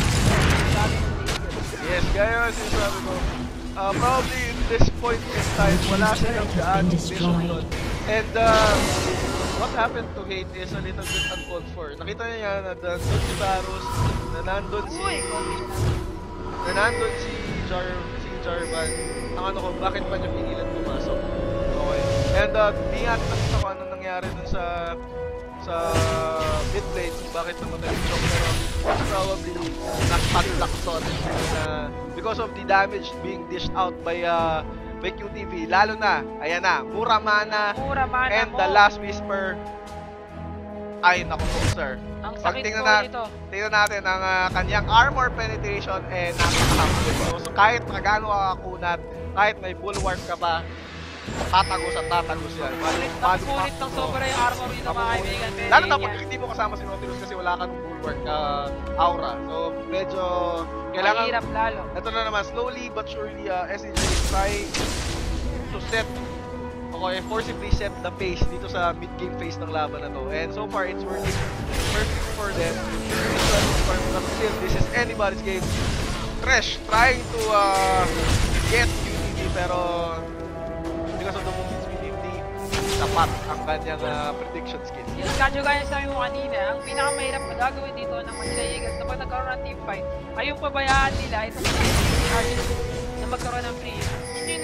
Yes, gaya yung sinasabi ko. Uh, probably in this point in time, wala silang gaano vision doon. And uh, what happened to Hate is a little bit uncalled for. Nakita niya na nandun si Varus, na nandun si... na nandun si Jar, si Jarvan. Ang ano ko, bakit pa niya pinilan pumasok? Okay. And uh, di nga nakita ko ano nangyari dun sa sa mid lane, bakit namatay si Chok, pero most probably nakapadlock to na because of the damage being dished out by uh, by Q T V, lalo na, ayan na, Mura Mana, Mura Mana and mo. the Last Whisper. Ay, naku po, sir. Ang Pag sakit tingnan po na, nito. tingnan natin ang uh, kanyang armor penetration eh napaka-hamble. So, so kahit na gaano ka kakunat, kahit may bulwark ka pa, tatagos at tatagos yan. Nakukulit ng sobra yung armor dito mga kaibigan. Lalo na pag hindi mo kasama si Nautilus kasi wala kang bulwark uh, aura. So medyo kailangan... mahirap lalo. Ito na naman, slowly but surely uh, S A J is trying to set okay, forcibly set the pace dito sa mid-game phase ng laban na to. And so far, it's working perfect for them. But still, this is anybody's game. Tresh trying to uh, get Q T V pero because of the movements fifty, tapat ang kanyang uh, prediction skills. Yung kadyo gaya sabi mo kanina, ang pinakamahirap na gagawin dito ng Manila Eagles kapag nagkaroon ng team fight ay yung pabayaan nila itong si R C na magkaroon ng free. Yun yung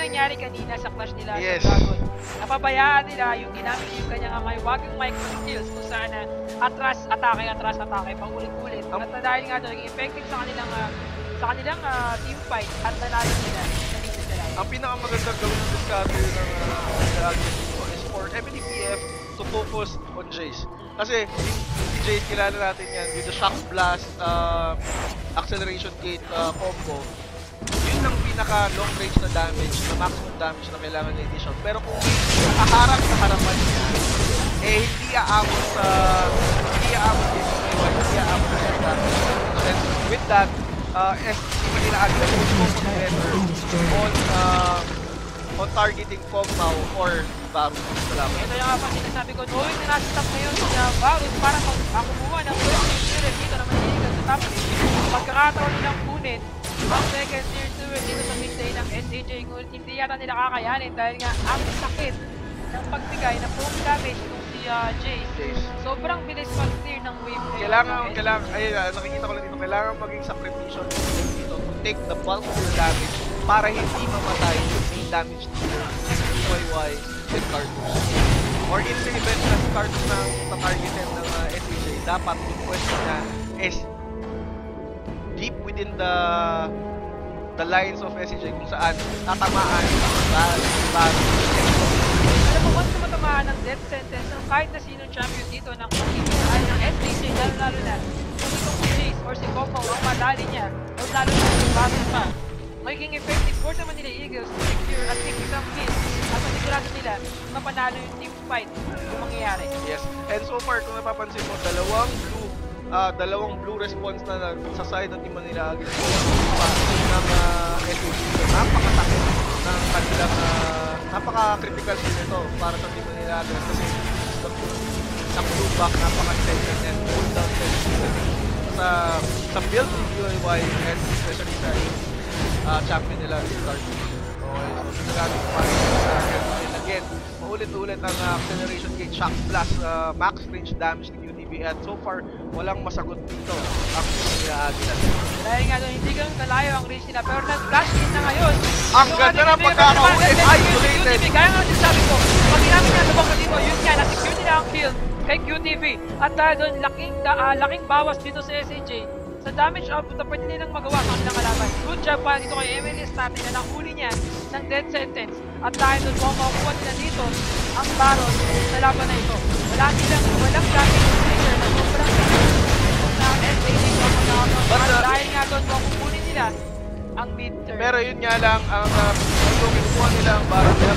nangyari kanina sa clash nila Yes. sa Dragon. Napabayaan nila yung ginamit yung kanyang angay, wag yung micro skills kung saan na atras, atake, atras, atake, paulit-ulit. At na dahil nga doon, naging effective sa kanilang uh, sa kanilang uh, team fight at nanalo nila sa Nixon July. Ang pinakamagandang gawin ng discovery ng uh, is for M L E P F to focus on Jace. Kasi si Jace, kilala natin yan with the Shock Blast, uh, Acceleration Gate uh, combo. Yun ang pinaka long range na damage, na maximum damage na kailangan na i-dish out. Pero kung nakaharap sa harapan niya, eh hindi aabot sa hindi aabot din sa may wipe, hindi aabot sa damage. And with that, uh, S Manila Agnes will focus better on uh, on targeting Kog'Maw or Varus. Salamat. Ito yung kapag sinasabi ko, knowing na nasa top ngayon sa Varus para makakumuha ng first tier turret dito na maniligan sa top lane. Pagkakataon nilang kunin ang second tier turret dito sa mid lane ng S A J, ngunit hindi yata nila kakayanin dahil nga ang sakit ng pagbigay ng full damage itong si uh, Jace. Jace. Sobrang bilis mag-clear ng wave. Kailangan, kailangan, ayun, uh, nakikita ko lang dito, kailangan maging sakripisyon dito to take the bulk of your damage para hindi mamatay yung main damage dealer Y Y and Cartus. Or in the event na si Cartus na tatargetin ng uh, S A J, dapat yung question na is deep within the the lines of S A J kung saan tatamaan sa Varus. Alam mo, once na matamaan ng death sentence ng kahit na sinong champion dito ng ay ng S A J, lalo-lalo na kung itong si Jace or si Kog'Maw ang madali niya, o lalo na si Varus pa, magiging effective for naman nila Eagles to secure at take some kills at masigurado nila mapanalo yung team fight kung mangyayari. Yes, and so far kung napapansin mo, dalawang blue uh, dalawang blue response na sa side ng Team Manila against ng uh, S A J. Napakasakit ng kanilang uh, napaka-critical din ito para sa Team Manila against kasi sa blue back napaka-extended and pull down sa sa build ng U I Y and especially sa uh, champion nila si Cartus. Okay, so nagamit ko pa rin sa and again, paulit-ulit ang uh, acceleration gate, shock blast, uh, max range damage ng U T B at so far walang masagot dito ang pinaagilan. Dahil nga doon, hindi ganun kalayo ang range nila pero nag-flash in na ngayon. Ang ganda ng pagkakaulit, isolated! Kaya nga sinasabi ko, pag ginamit niya sa bangka dito, yun nga, na-secure nila ang kill kay Q T V. At dahil doon, laking, uh, laking bawas dito sa S A J. Sa damage output na pwede nilang magawa sa kanilang kalaban. Good job pa dito kay M L S natin na nahuli niya ng death sentence. At dahil doon, kung makukuha nila dito ang Baron sa laban na ito. Wala nilang, walang damage player na sobrang na S A J ko at dahil nga doon, kung kukunin nila ang mid-turn. Pero yun nga lang, ang uh, kung kinukuha nila ang Baron nila,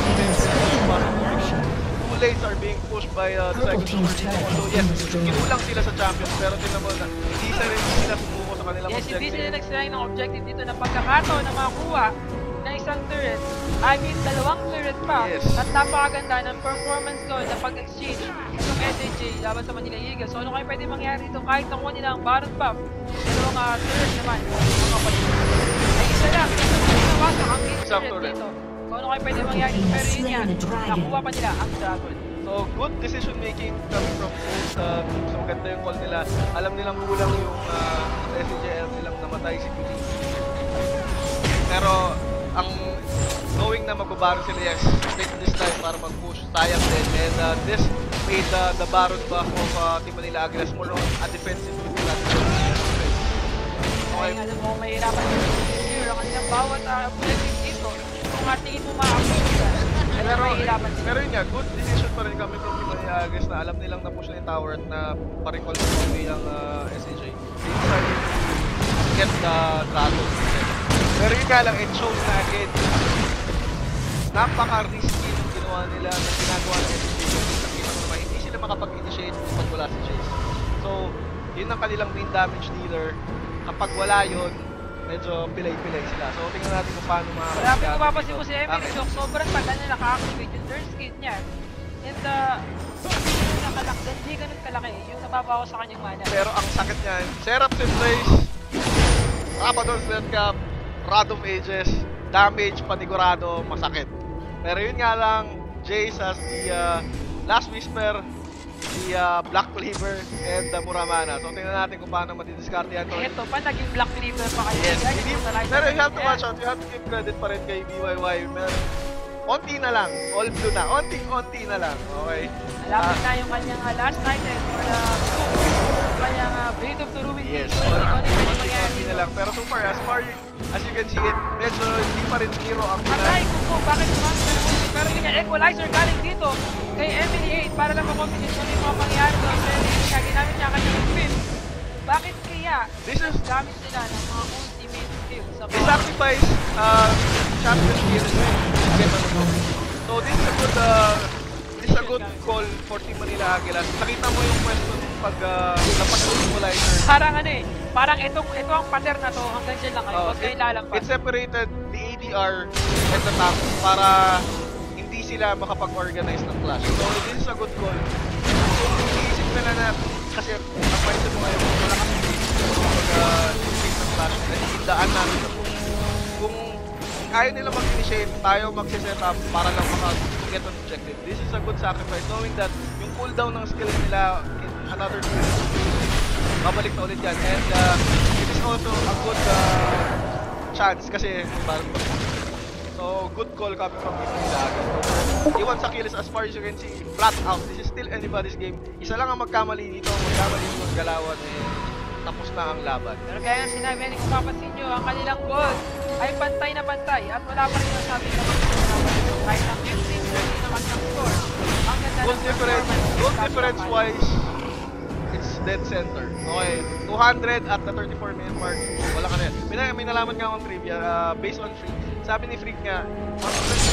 two lanes are being pushed by uh, the second team. So yes, kinulang sila sa champions, pero tingnan mo na hindi sa rin sila sumuko sa kanilang yes, objective. Yes, hindi sila nag-select ng objective dito na pagkakataon na makakuha ng isang turret, I mean dalawang turret pa, Yes. at napakaganda ng performance doon na pag-exchange ng S A J laban sa Manila Eagles. So ano kayo pwede mangyari dito kahit nakuha nila ang Baron buff, dalawang uh, turret naman, mga kapatid. Ay isa lang, ito na nawasak ang mid turret dito. So ano kayo pwede mangyari dito, pero yun yan, nakuha pa nila ang Dragon. So good decision making coming from both uh, teams. So maganda yung call nila. Alam nilang kulang yung uh, S A J, alam nilang namatay si Q T. Pero ang knowing na magbabaro sila, yes, take this time para mag-push, sayang din. And uh, this made uh, the Baron buff of uh, Team Manila Aguilas more on a defensive strategy. Kaya nga naman kung mahirapan yung secure ang kanilang bawat uh, objective dito, kung atingin mo makakuha sila, pero mahirapan sila. Pero yun nga, good decision pa rin kami from Team Manila Aguilas na alam nilang na-push na yung tower at na pa-recall na kami ang uh, S A J. They decided to get the Dragon. Pero yun nga lang, it shows na again, napaka-risky ng ginawa nila, ng ginagawa ng S A J. Nakita mo naman, hindi sila makapag-initiate pag wala si Jace. So, yun ang kanilang main damage dealer. Kapag wala yun, medyo pilay-pilay sila. So, tingnan natin kung paano makakasya. Grabe kung mapapansin mo si Emily Chok, sobrang tagal na naka-activate yung turn skill niya. And uh, hindi nakalak, hindi ganun kalaki yung nababawa sa kanyang mana. Pero ang sakit niya, Seraph's Embrace, Rabadon's Death Cap, Rod of Ages, damage, panigurado, masakit. Pero yun nga lang, Jace has the uh, Last Whisper, the uh, Black Cleaver, and the Muramana. So tingnan natin kung paano matidiscard yan. Ito pa, naging Black Cleaver Victor pa kayo. Yes, Guys, hindi, totalize pero you na have to yan. watch out. You have to give credit pa rin kay B Y Y. Meron, onti na lang. All blue na. Onting-onti na lang. Okay? Malapit na yung kanyang uh, last item for the uh, kanyang uh, Blade of Turuin. Yes. Ito yung iconic na Onti mangyayari na lang. Pero so far, as far as you can see it, medyo hindi pa rin hero ang Atay pinag- kung po bakit sumama na naman. Pero yun yung equalizer galing dito kay Emily eight para lang makompetence kung ano yung mga pangyayari doon. Pero yun siya, ginamit niya kanyang pin. Bakit kaya This is gamit nila ng mga ultimate skills sa They sacrifice uh, champion skills to get on the top. So this is a good uh, this is a good call for Team Manila Aguilas. Nakita mo yung pwesto nung pag uh, dapat ng equalizer. Parang ano eh, parang itong, ito ang pattern na to hanggang dyan lang kayo. Uh, Huwag kayo it, lalampas. it separated the A D R at the top para hindi sila makapag-organize ng clash. So this is a good call. So iisip nila na kasi ang mindset mo ngayon wala kasi pag uh, ng clash na hindaan natin na kung, kung ayaw nila mag-initiate, tayo mag-set up para lang maka-get an objective. This is a good sacrifice knowing that yung cooldown ng skills nila in another two babalik na ulit yan. And uh, it is also a good uh, chance kasi parang so good call coming from Team Manila. Iwan sa kills as far as you can see, flat out. This is still anybody's game. Isa lang ang magkamali dito, magkamali ng galawan eh, tapos na ang laban. Pero kaya nga sinabi, hindi kung papansin nyo, ang kanilang goal ay pantay na pantay at wala pa rin yung sabi na mag-score. Kahit ang fifteen thirty naman ng score. Ang ganda Goal ng difference, performance. goal difference wise, it's dead center. Okay, two hundred at the thirty-four minute mark, wala ka na yan. May, na- may nalaman nga akong trivia, uh, based on Freak. Sabi ni Freak nga, mas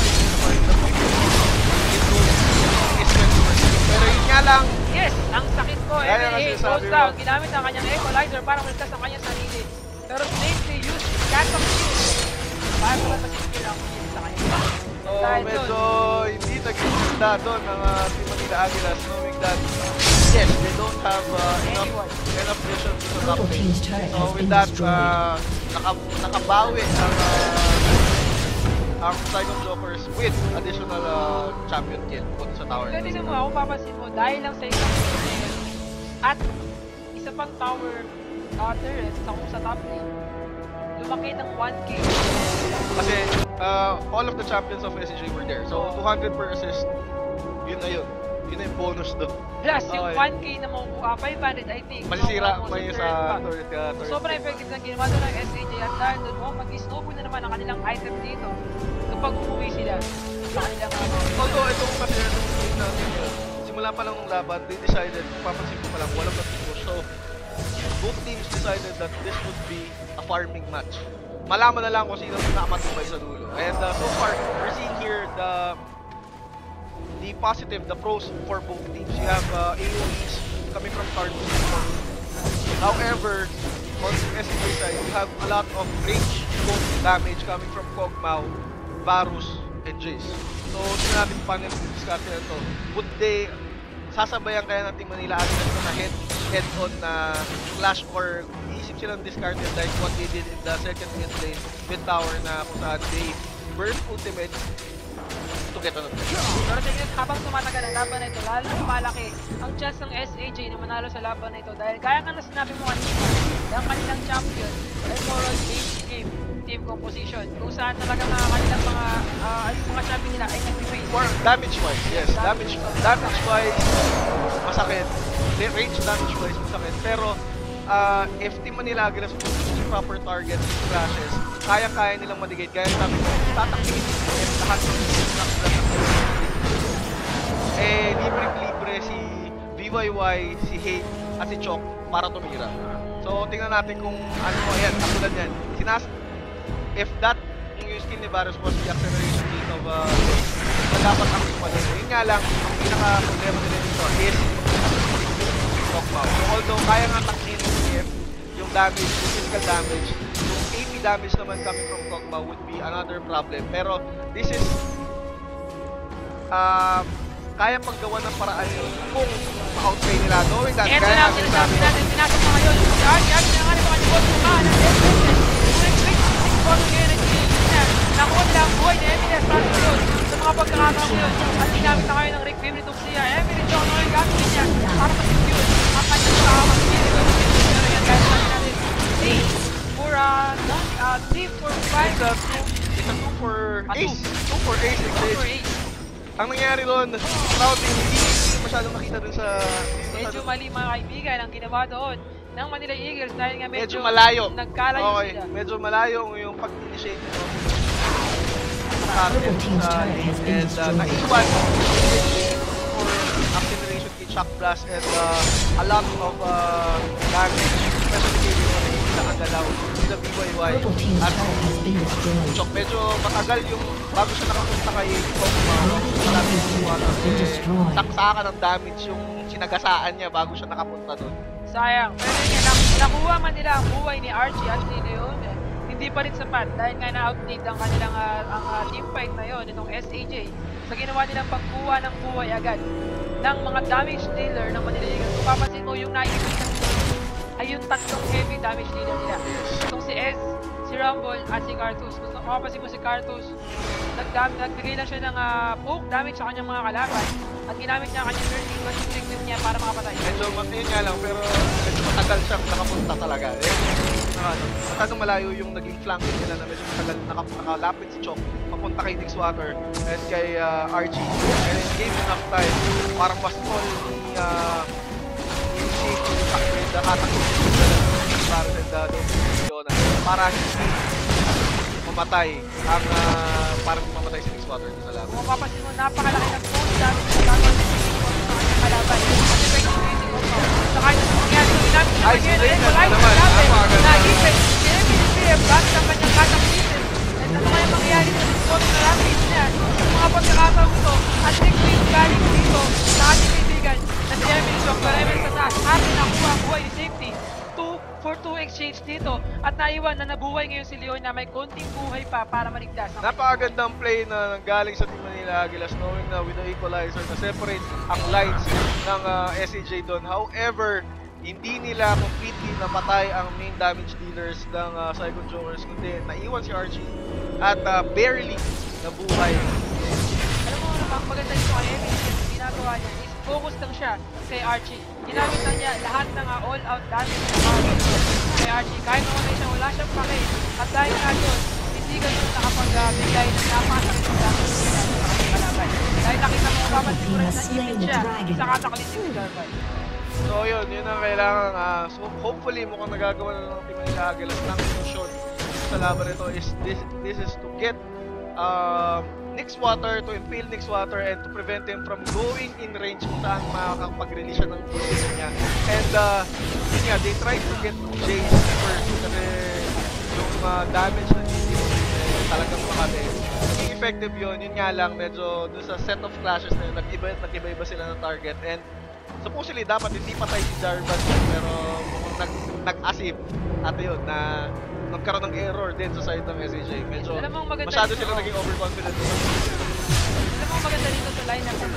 pero yun nga lang, Yes, ang sakit ko, Kaya M L A kasi goes sabi mo. down, ginamit ang kanyang equalizer para maligtas ang kanyang sarili. Pero Snake, they use cat of shield para sa masisigil ang shield sa kanya. so Dahil medyo doon, hindi nagkikita doon ng uh, Team Manila Aguilas knowing that yes, they don't have uh, enough Anyone. enough vision to top Purple lane. team's turret So has with been that, destroyed. uh, naka, nakabawi ang uh, ang Psycho Jokers with additional uh, champion kill punta sa tower. pwede mo ako papansin mo, dahil lang sa isang turret at isa pang tower uh, turret sa kung sa top lane, lumaki ng one K. Kasi uh, all of the champions of S C J were there. So two hundred per assist, yun na yun. Yun na yung bonus doon. Plus, yung Okay. one K na makukuha, five hundred I think. Masisira makukuha mo may turret sa pa. turret ka. Turret. Sobrang effective ng ginawa doon ng S A J at dahil doon, oh, mag-snowball na naman ang kanilang item dito kapag umuwi sila sa kanilang ano. Although itong kasi itong game natin yun, simula pa lang ng laban, they decided, papansin ko pa lang, walang mag-push. So, both teams decided that this would be a farming match. Malaman na lang kung sino nakamatubay sa dulo. And uh, so far, we're seeing here the the positive, the pros for both teams. You have uh, A O Es coming from Cardus. However, on the S C J side, you have a lot of range both damage coming from Kog'Maw, Varus, and Jace. So, tingnan natin paano yung discard na ito. Would they, sasabayan kaya ng Team Manila Aguilas na head, head on na clash or iisip silang discarded like what they did in the second mid lane mid tower na kung saan they burn ultimate to get on the Pero tingnan, habang tumatagal ang laban na ito, lalo na lumalaki ang chance ng S A J na manalo sa laban na ito dahil gaya nga na sinabi mo kanina, ang kanilang champion ay more on base game team composition kung saan talagang uh, kanilang mga uh, yung mga champion nila ay nag-face. For damage wise, yes, damage damage wise masakit. The range damage wise masakit. Pero uh, if Team Manila Aguilas will use proper target crashes, kaya-kaya nilang madigate. Kaya sabi ko, tatakingin if lahat ng eh libre-libre si V Y Y, si Hate at si Chok para tumira. So tingnan natin kung ano mo yan, katulad yan. Sinas if that yung skill ni Varus was the acceleration gate of uh, na dapat ang ipalit. Yun nga lang, ang pinaka-problema nila dito is Kog'Maw. So although kaya nga takinin if yung damage, yung physical damage, yung eighty damage naman coming from Kog'Maw would be another problem. Pero this is uh, kaya paggawa ng paraan yun kung ma-outplay nila. Knowing that, Ito kaya na ang nga sinasabi sinasabi ko, natin, pinasok mo ngayon. Charge, charge na nga rin mga nibot mo ka ng S S S. Kung nag-click, six bottle ngayon na sinilin na. Nakuha nila ang buhay ni Emily para sa yun. Sa mga pagkakataon yun. At ginamit na kayo ng Rick Favorite of siya. Emily John, ano yung gagawin niya para ma-secure ang kanyang makakapag-secure. Pero yan, guys, sabi natin, si Mura uh, uh, three for five. It's a two, it's a two for Ah, ace. two. two for ace two for exchange. eight. Ang nangyari doon, crowding, hindi masyadong nakita dun sa... Medyo mali mga kaibigan ang ginawa doon ng Manila Eagles dahil nga medyo, Medyo malayo. nagkalayo Okay, sila. medyo malayo yung pag-initiate nito. Target sa lane and uh, naiwan for acceleration kay Shock Blast and uh, a lot of uh, damage, especially kay Leon, hindi nakagalaw sila B Y Y at Chok. Medyo matagal yung bago siya nakapunta kay Tom malapit yung water eh, saksakan ng damage yung sinagasaan niya bago siya nakapunta doon. Sayang. Pero yun nga, nakuha man nila ang buhay ni Archie at ni Leon. Eh. Hindi pa rin sapat dahil nga na-outplayed ang kanilang uh, ang uh, teamfight na yun, itong S A J. Sa ginawa nilang pagkuha ng buhay agad ng mga damage dealer ng Manila Eagles. Kung papansin mo, yung naibig ay yung tatlong heavy damage dealer nila. Itong si S, si Rumble, at si Cartus. Kung mapapansin mo si Cartus, nagdam nagbigay lang siya ng uh, poke damage sa kanyang mga kalaban at ginamit niya ang kanyang burning constrictive niya para makapatay. Medyo yun nga lang, pero medyo matagal siyang nakapunta talaga. Eh, ano, masyadong malayo yung naging flanking nila na medyo matagal naka, nakalapit si Chok papunta kay Nixwater and kay uh, Archie. And it gave enough time parang mas small ni uh, yung safety yung takbid na katakot para sa Dona para hindi mamatay ang uh, parang mamatay si Nixwater sa laban. Kung mapapansin mo, napakalaki ng post damage na gagawin ng kanyang kalaban. Kasi by increasing compound, sa kahit na mangyari, so ginamit niya again, and wala yung sinabi na even, sinimili siya, bakit ang kanyang kataklitin. And ano kaya mangyari sa discourse na rampage niya? Yung mga pagkakataon ko, at next galing dito sa ating kaibigan na si Emily Shock, pero Emily sa taas, atin nakuha ang buhay ni safety. four two exchange dito at naiwan na nabuhay ngayon si Leon na may konting buhay pa para maligtas. Napakagandang play na nanggaling sa Team Manila Aguilas knowing na with the equalizer na separate ang lines ng uh, S A J doon. However, hindi nila completely napatay ang main damage dealers ng uh, Saigon Jokers kundi naiwan si Archie at uh, barely nabuhay. Alam mo ano bang maganda dito kay Emily kasi ginagawa niya is focus lang siya kay Archie. Ginamit na niya lahat ng uh, all-out damage kay Archie. Kahit naman siya, wala siyang pake. At dahil nga doon, hindi ganun nakapag-bigay ng napakasakit ng damage sa kanyang kalaban. Dahil nakita mo kaman siguro na ipit siya sa kataklitin ni Jarvan. So yun, yun ang kailangan. Uh, so hopefully mukhang nagagawa na ng Team Manila Aguilas ng ilusyon sa laban nito is this, this is to get um, Nixwater, to impale Nixwater and to prevent him from going in range kung saan makakapag-release siya ng position niya. And uh, yun nga, they tried to get Jace first kasi yung uh, damage na dito eh, talagang makati. Naging effective yun, yun nga lang, medyo dun sa set of clashes na yun, nag-iba, nag-iba sila ng target and supposedly dapat hindi patay si Jarvan pero nag, nag-asip at yun na nagkaroon ng error din sa side ng S A J. Medyo masyado sila naging overconfident. Alam mo maganda dito sa lineup ng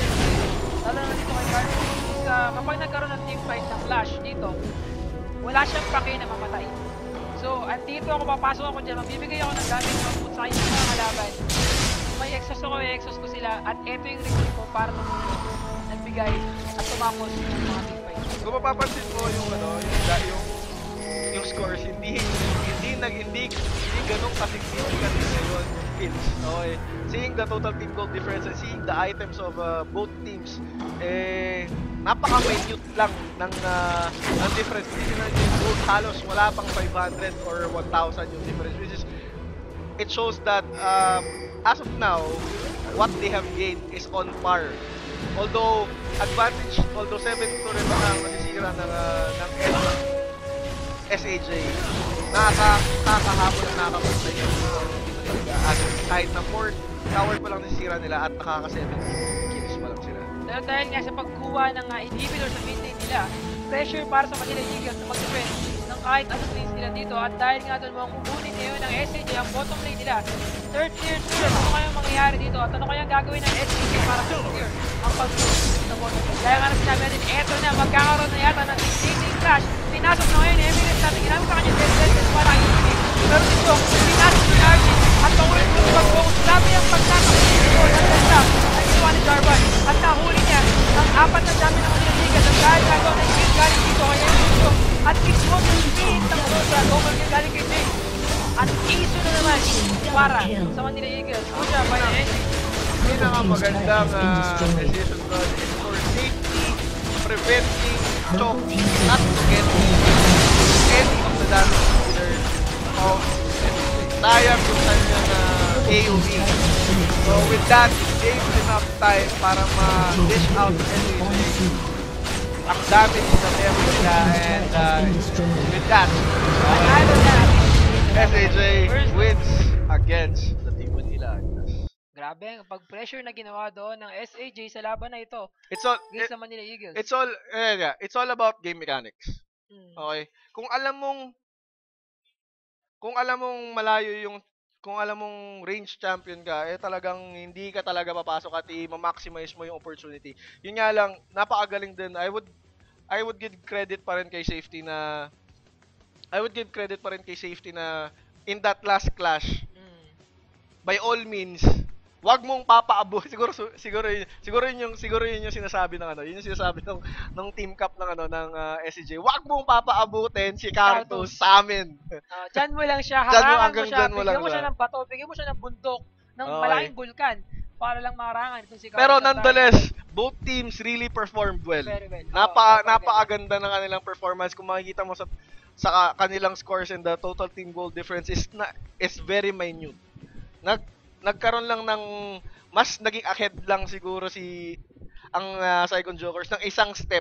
lalo na dito kay Carlos is uh, kapag nagkaroon ng teamfight ng Flash dito, wala siyang pake na mamatay. So, at dito ako papasok ako dyan, magbibigay ako ng damage ng put sa akin ng mga kalaban. May exhaust ako, may exhaust ko sila at ito yung record ko para tumunod, nagbigay at tumapos ng mga teamfight. Kung mapapansin mo yung ano, yung, yung yung scores hindi hindi nag hindi hindi ganun ka-significant ngayon kills. Okay. Seeing the total team goal difference and seeing the items of uh, both teams eh napaka-minute lang ng uh, ang difference. Hindi sila yung gold halos wala pang five hundred or one thousand yung difference which is it shows that um, as of now what they have gained is on par. Although advantage although seven to rin ang nasisira ng uh, ng S A J, nakakahabol na nakakapagpay at kahit na fourth tower pa lang nasisira nila at nakaka-seven kills pa lang sila. Dahil, dahil nga sa pagkuha ng uh, inhibitor sa mid lane nila, pressure para sa Manila Eagles na mag-defend ng kahit anong lanes nila dito at dahil nga doon mga kukunin ngayon ng S A J ang bottom lane nila, third tier two, ano kayang mangyayari dito at ano kayang gagawin ng S A J para sa tier ang pag-push sa bottom lane. Kaya nga na sinabi natin, eto na, magkakaroon na yata ng dating clash. Pinasok na ngayon ni Emirates natin, ginamit sa kanya dead para i-unique. Pero dito, pinasok ni Archie at pangulit mo pag-focus. Sabi ang pagkakalit dito ng ganda ay ginawa ni Jarvan at nahuli niya ang apat na dami ng Manila Eagles at dahil nagawa na i-kill galing dito kaya dito At Kickwater speed ng Rosa. Gomel yung galing kay Jay. At Ace na naman para sa Manila Eagles. Kuya, by the end. Pinakamagandang uh, decision run is for safety, preventing choke, not to get any of the damage dealers of sayang kung saan yung uh, A O V. So with that, it gave enough time para ma-dish out anything. Ang damage na meron nila and uh, with that, uh, S A J wins against the Team Manila. Grabe, ang pag-pressure na ginawa doon ng S A J sa laban na ito. It's all against the Manila Eagles. It's all eh, yeah, it's all about game mechanics. Hmm. Okay? Kung alam mong kung alam mong malayo yung kung alam mong range champion ka, eh talagang hindi ka talaga papasok at i-maximize mo yung opportunity. Yun nga lang, napakagaling din. I would I would give credit pa rin kay safety na I would give credit pa rin kay safety na in that last clash, Hmm. by all means, wag mong papaabo. Siguro siguro yun, siguro yun yung siguro yun yung sinasabi ng ano, yun yung sinasabi ng ng team cap ng ano ng uh, S C J. Wag mong papaabutin si Cartus sa amin. Uh, diyan mo lang siya, Diyan mo harangan mo hanggang siya, diyan mo lang bigyan mo siya lang. ng bato, bigyan mo siya ng bundok ng Okay. malaking bulkan para lang marangan itong si Cartus. Pero nonetheless, both teams really performed well. Very well. Napa Oo, napakaganda ng kanilang performance. Kung makikita mo sa sa kanilang scores and the total team goal difference is na is very minute. Nag nagkaroon lang ng mas naging ahead lang siguro si ang uh, Saigon Jokers ng isang step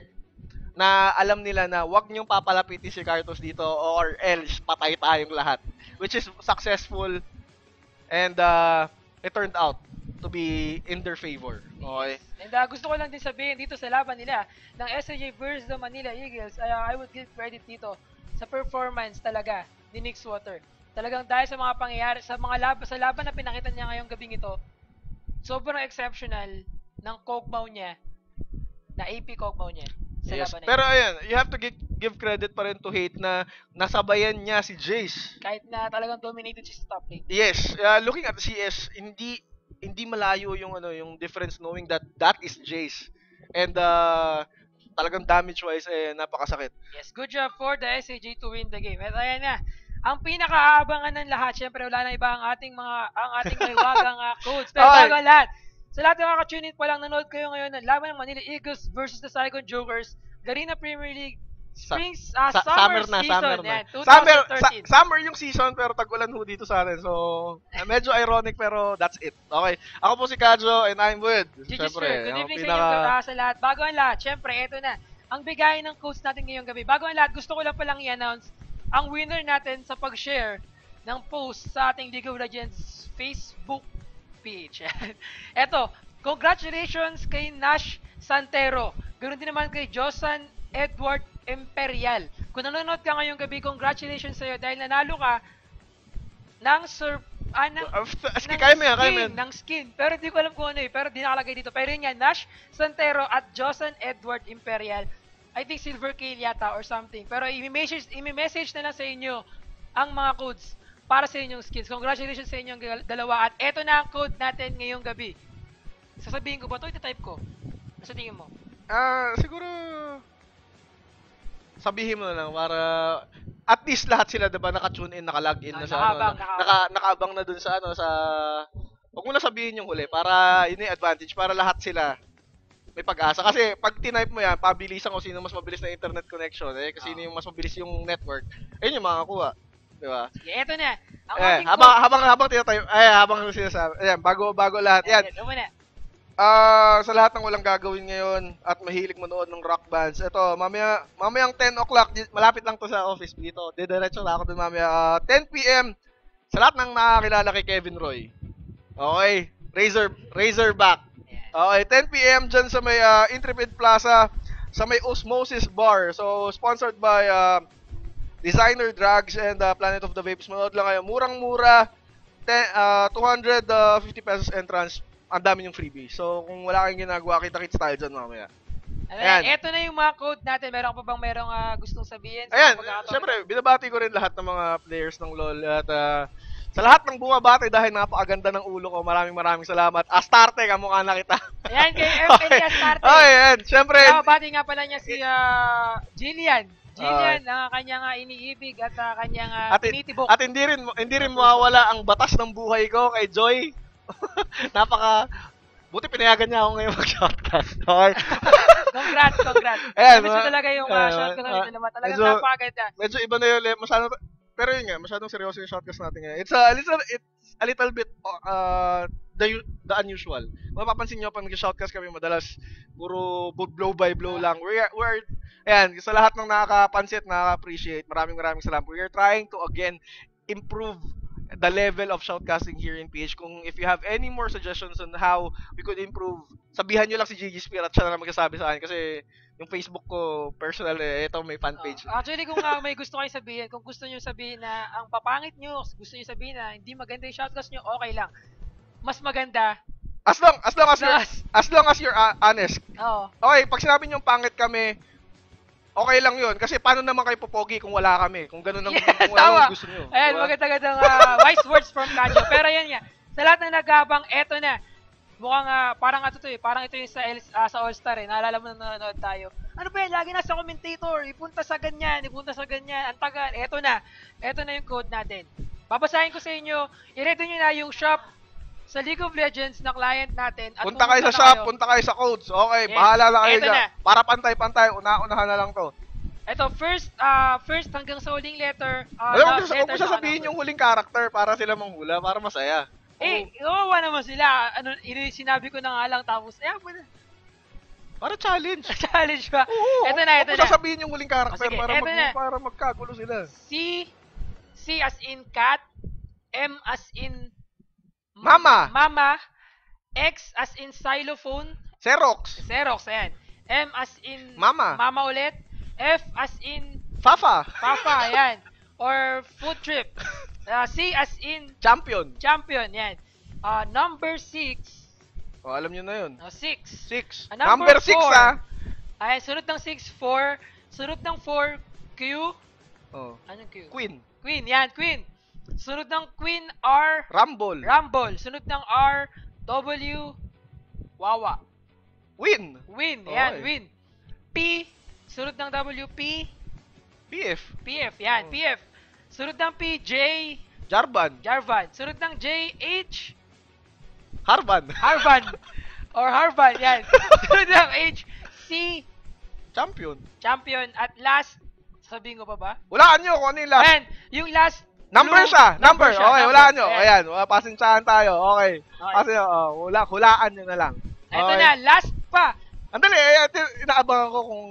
na alam nila na wag niyong papalapitin si Cartus dito or else patay tayong lahat, which is successful and uh, it turned out to be in their favor. Okay? And uh, gusto ko lang din sabihin dito sa laban nila ng S A J versus the Manila Eagles, uh, I would give credit dito sa performance talaga ni Nixwater. Talagang dahil sa mga pangyayari, sa mga laban, sa laban na pinakita niya ngayong gabing ito, sobrang exceptional ng Kog'Maw niya, na A P Kog'Maw niya sa Yes. laban na Pero ito. ayan, you have to give, give credit pa rin to Hate na nasabayan niya si Jace. Kahit na talagang dominated siya sa top lane. Yes, uh, looking at C S, hindi hindi malayo yung ano, yung difference knowing that that is Jace. And uh, talagang damage-wise eh napakasakit. Yes, good job for the S A J to win the game. At ayan na, ang pinakaabangan ng lahat, syempre wala na iba ang ating mga ang ating mahiwagang uh, codes. Pero Okay. bago ang lahat, sa lahat ng mga ka-tune in pa lang, nanood kayo ngayon ng laban ng Manila Eagles versus the Saigon Jokers, Garena Premier League, Spring, uh, Sa- summer, na, season, summer na. yan, Summer, twenty sa- thirteen. summer yung season pero tag-ulan ho dito sa atin. So, uh, medyo ironic pero that's it. Okay. Ako po si Kadjo and I'm with. G G Syempre, sir, good ang evening pinaka- sa inyo uh, sa lahat. Bago ang lahat, syempre, eto na. Ang bigay ng codes natin ngayong gabi. Bago ang lahat, gusto ko lang palang i-announce ang winner natin sa pag-share ng post sa ating League of Legends Facebook page. Eto, congratulations kay Nash Santero. Ganoon din naman kay Josan Edward Imperial. Kung nanonood ka ngayong gabi, congratulations sa'yo dahil nanalo ka ng sur... Ah, ng, Uh, f- ng kaya mo yan, kaya mo skin, yan. ng skin. Pero di ko alam kung ano eh. Pero di nakalagay dito. Pero yun yan, Nash Santero at Josan Edward Imperial. I think Silver Kale yata or something. Pero i-message, i-message na lang sa inyo ang mga codes para sa inyong skins. Congratulations sa inyong gal- dalawa. At eto na ang code natin ngayong gabi. Sasabihin ko ba ito? Ito-type ko. Ano sa tingin mo? Ah, siguro sabihin mo na lang para at least lahat sila 'di ba naka-tune in, naka-log in na Ah, sa nakaabang, ano, nakaabang. naka nakaabang na dun sa ano sa Huwag mo na sabihin yung huli para yun yung advantage para lahat sila may pag-asa kasi pag tinype mo yan, pabilisan ko sino mas mabilis na internet connection eh kasi Ah. sino yung mas mabilis yung network. Ayun yung makakakuha, 'di ba? Sige, eto na. Ang Eh, ating habang code. habang habang tinatayo, ay habang sinasabi. Ayan, bago bago lahat. Yan. Ito muna. Ah, sa lahat ng walang gagawin ngayon at mahilig manood ng rock bands, ito, mamaya, mamayang ten o'clock, di- malapit lang to sa office dito. Didiretso na ako dun mamaya. Ah, ten p m sa lahat ng nakakilala kay Kevin Roy. Okay, Razor, Razorback. Okay, ten p m dyan sa may ah, Intrepid Plaza, sa may Osmosis Bar. So, sponsored by ah, Designer Drugs and ah, Planet of the Vapes. Manood lang kayo. Murang-mura, ten, ah, two hundred fifty pesos entrance. Ang dami yung freebie. So, kung wala kayong ginagawa, kita-kits tayo dyan mamaya. Ayan. Ayan. Eto na yung mga code natin. Meron ka pa bang merong ah, gustong sabihin? sa Ayan, mga pagkakataon? syempre, binabati ko rin lahat ng mga players ng LoL at ah, sa lahat ng bumabati dahil napakaganda ng ulo ko, maraming maraming salamat. Astarte, kamukha na kita. Ayan, kay M L Astarte. Okay, ayan, syempre, Kaya bati nga pala niya si ah, Jillian. Jillian, ang kanyang uh, iniibig at uh, kanyang uh, at, tinitibok. At hindi rin hindi rin mawawala ang batas ng buhay ko kay Joy. Napaka buti pinayagan niya ako ngayon mag-shotcast. Okay. Congrats, congrats. Ayan, Namiss ko talaga yung uh, shotcast uh, naman. Talagang medyo, napakaganda. Medyo iba na yun. Masyado, pero yun nga, masyadong seryoso yung shotcast natin ngayon. It's a little, it's a little bit uh, the, the unusual. Kung mapapansin nyo, pag nag-shotcast kami, madalas puro blow by blow lang. We're, we're, ayan, sa lahat ng nakakapansin at nakaka-appreciate, maraming maraming salamat. We are trying to, again, improve the level of shoutcasting here in P H. Kung if you have any more suggestions on how we could improve, sabihan nyo lang si Gigi Spear at siya na lang magsasabi sa akin kasi yung Facebook ko, personal eh, ito may fan page. Uh, actually, kung uh, may gusto kayo sabihin, kung gusto nyo sabihin na ang papangit nyo, gusto nyo sabihin na hindi maganda yung shoutcast nyo, okay lang. Mas maganda. As long as long as you're, as long as you're uh, honest. Oo. Okay, pag sinabi nyo pangit kami, okay lang yun. Kasi paano naman kayo popogi kung wala kami? Kung gano'n ang, yeah, kung ano gusto nyo. Ayan, diba? Maganda-gandang uh, wise words from Kanyo. Pero yan nga, sa lahat ng nagabang, eto na. Mukhang uh, parang ito to eh. Parang ito yung sa, uh, sa All-Star eh. Naalala mo na nanonood tayo. Ano ba yan? Lagi nasa commentator. Ipunta sa ganyan, ipunta sa ganyan. Ang tagal. Eto na. Eto na yung code natin. Babasahin ko sa inyo. I-ready nyo na yung shop sa League of Legends na client natin. At punta kayo sa shop, kayo. punta kayo sa codes. Okay, yes. Bahala na kayo dyan. Para pantay-pantay, una-unahan na lang to. Ito, first uh, first hanggang sa huling letter. Uh, Alam mo, huwag mo sasabihin yung huling character para sila manghula, para masaya. Eh, oh. Iwawa naman sila. Ano, sinabi ko na nga lang, tapos, eh, ako na. Para challenge. Challenge ba? Oo, ito na, ito na. Huwag mo sasabihin yung huling character oh, sige, para, mag, para magkagulo sila. C, C as in cat, M as in Mama. Mama. X as in xylophone. Xerox. Xerox, ayan. M as in Mama. Mama ulit. F as in Fafa. Fafa, ayan. Or food trip. Uh, C as in Champion. Champion, yan. Uh, number six. O, oh, alam nyo na yun. Uh, six. Six. Uh, number number six, four. ah. Ayan, sunod ng six, four. Sunod ng four, Q. Oh. Anong Q? Queen. Queen, yan, Queen. Sunod ng Queen, R. Rumble. Rumble. Sunod ng R, W. Wawa. Win. Win, yan, oh, win. P. Sunod ng W, P. P F. P F, yan, oh. P F. Sunod ng P, J. Jarvan. Jarvan. Sunod ng J, H. Harvan. Harvan. Or Harvan, yan. Sunod ng H, C. Champion. Champion. At last, sabihin ko pa ba? Walaan nyo kung ano yung last. Ayan, yung last. Number blue, siya. Number. Number siya, okay, number. walaan nyo. Ayan. Ayan, pasensyahan tayo. Okay. Okay. Kasi, oh, hula, hulaan nyo na lang. Okay. Ito na, last pa. Andali, eh, inaabangan ko kung...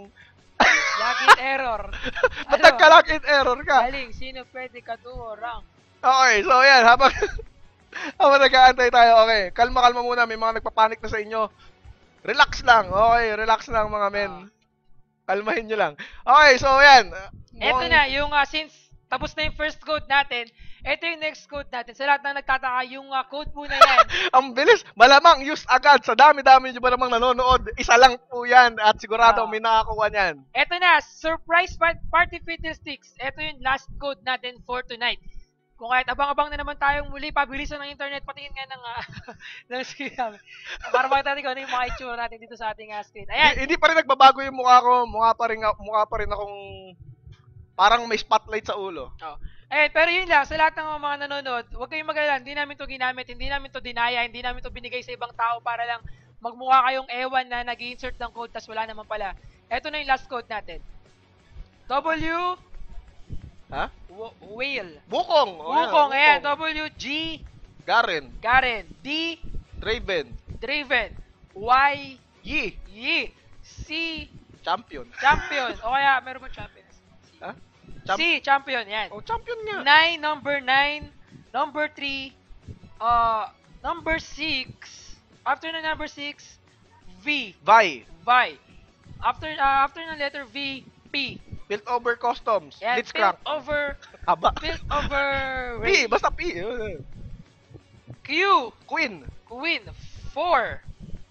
Login error. Ba't ano? Nagka-login error ka? Galing, sino pwede ka rank? Okay, so yan, habang... habang nag-aantay tayo, okay. Kalma-kalma muna, may mga nagpapanik na sa inyo. Relax lang, okay, relax lang mga men. Uh. Kalmahin nyo lang. Okay, so yan. Ito na, yung uh, since tapos na yung first code natin, ito yung next code natin. Sa lahat na nagtataka, yung uh, code po na yan. Ang bilis. Malamang use agad. Sa dami-dami nyo ba namang nanonood, isa lang po yan. At sigurado uh, may nakakuha niyan. Ito na, surprise party fiddle sticks. Ito yung last code natin for tonight. Kung kahit abang-abang na naman tayong muli, pabilisan ng internet, patingin nga ng, uh, ng screen namin. Para makita natin kung ano yung mga itsura natin dito sa ating uh, screen. Ayan. Hindi, hindi pa rin nagbabago yung mukha ko. Mukha pa rin, mukha pa rin akong parang may spotlight sa ulo. Oh. Eh, pero yun lang, sa lahat ng mga nanonood, huwag kayong mag-alala, hindi namin to ginamit, hindi namin to dinaya, hindi namin to binigay sa ibang tao para lang magmukha kayong ewan na nag-insert ng code tas wala naman pala. Ito na yung last code natin. W Ha? W- whale. Bukong. Oh, Bukong, ayan. W G Garen. Garen. D Draven. Draven. Y Yi Yi. C Champion. Champion. O kaya, meron ba champion? Ha? Champ- C, champion, yan. Oh, champion nga. nine, number nine, number three, uh, number six, after na number six, V. Vi. Vi. After, uh, after ng letter V, P. Built over customs. Yan, Blitzcrank. built over, Haba. built over, P, basta P. Q. Queen. Queen, four.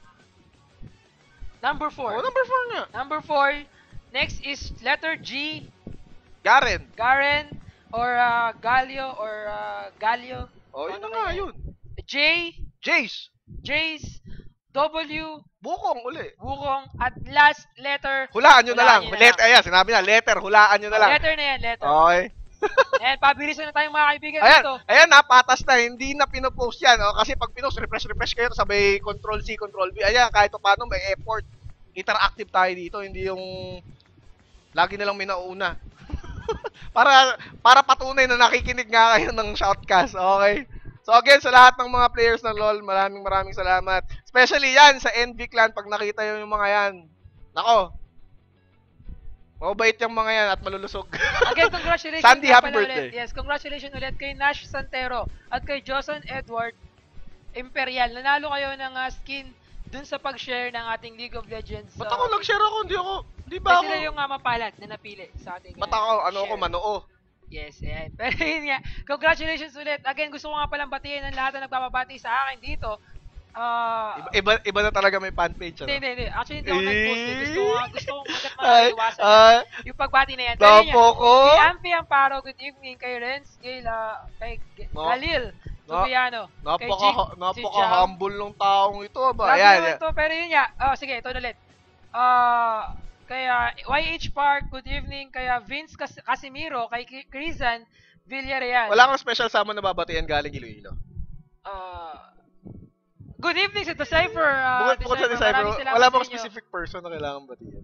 Number four. Oh, number four nga. Number four. Next is letter G. Garen. Garen or uh, Galio or uh, Galio. Oh, yun ano na nga yun. J. Jace. Jace. W, Bukong uli. Wukong, at last letter. Hulaan nyo na lang. Hulaan nyo na Letter, ayan, sinabi na, letter, hulaan nyo na lang. Letter na yan, letter. Okay. Ayan, pabilisan na tayong mga kaibigan Ayan, dito. ayan, napatas na. Hindi na pinopost yan. Oh, kasi pag pinost, refresh, refresh kayo, sabay control C, control V. Ayan, kahit paano may effort. Interactive tayo dito, hindi yung lagi nilang may nauuna. para para patunay na nakikinig nga kayo ng shoutcast, okay? So again, sa lahat ng mga players ng LoL, maraming maraming salamat. Especially yan sa N V Clan, pag nakita nyo yung mga yan. Nako, mabait yung mga yan at malulusog. Again, congratulations. Sandy, nga happy pala birthday. Ulit. Yes, congratulations ulit kay Nash Santero at kay Joson Edward Imperial. Nanalo kayo ng uh, skin dun sa pag-share ng ating League of Legends. Ba't ako uh, nag-share ako? Hindi ako, di ba Kasi ako? sila yung uh, mapalat na napili sa ating uh, Ba't ako, ano ako, share. manoo? Yes, ayan. Pero yun nga, congratulations ulit. Again, gusto ko nga palang batiin ng lahat na nagpapabati sa akin dito. Uh, Iba, iba, iba na talaga may fan page, ano? Hindi, hindi, hindi. Actually, hindi ako nag-post eh. Gusto ko, gusto ko agad Ay, maiwasan ay, yung pagbati na yan. Pero yun tapo yan, ko. kay Ampy Amparo, good evening. Kay Renz, kay, La, kay G- No. Galil, No. Tubiano. Kay Napaka, Jig, si napaka-humble ng taong ito, ba? Grabe Ayan. naman to, pero yun nga. Oh, sige, ito ulit. Ah, kaya Y H Park, good evening. Kaya Vince Cas- Casimiro, kay Ki- Crizan Villarreal. Wala kang special summon na babatian galing Iloilo. Ah, good evening sa Decipher. Uh, Bukod, bukod sa Decipher, Maraming salamat wala sa bang inyo. specific person na kailangan batian?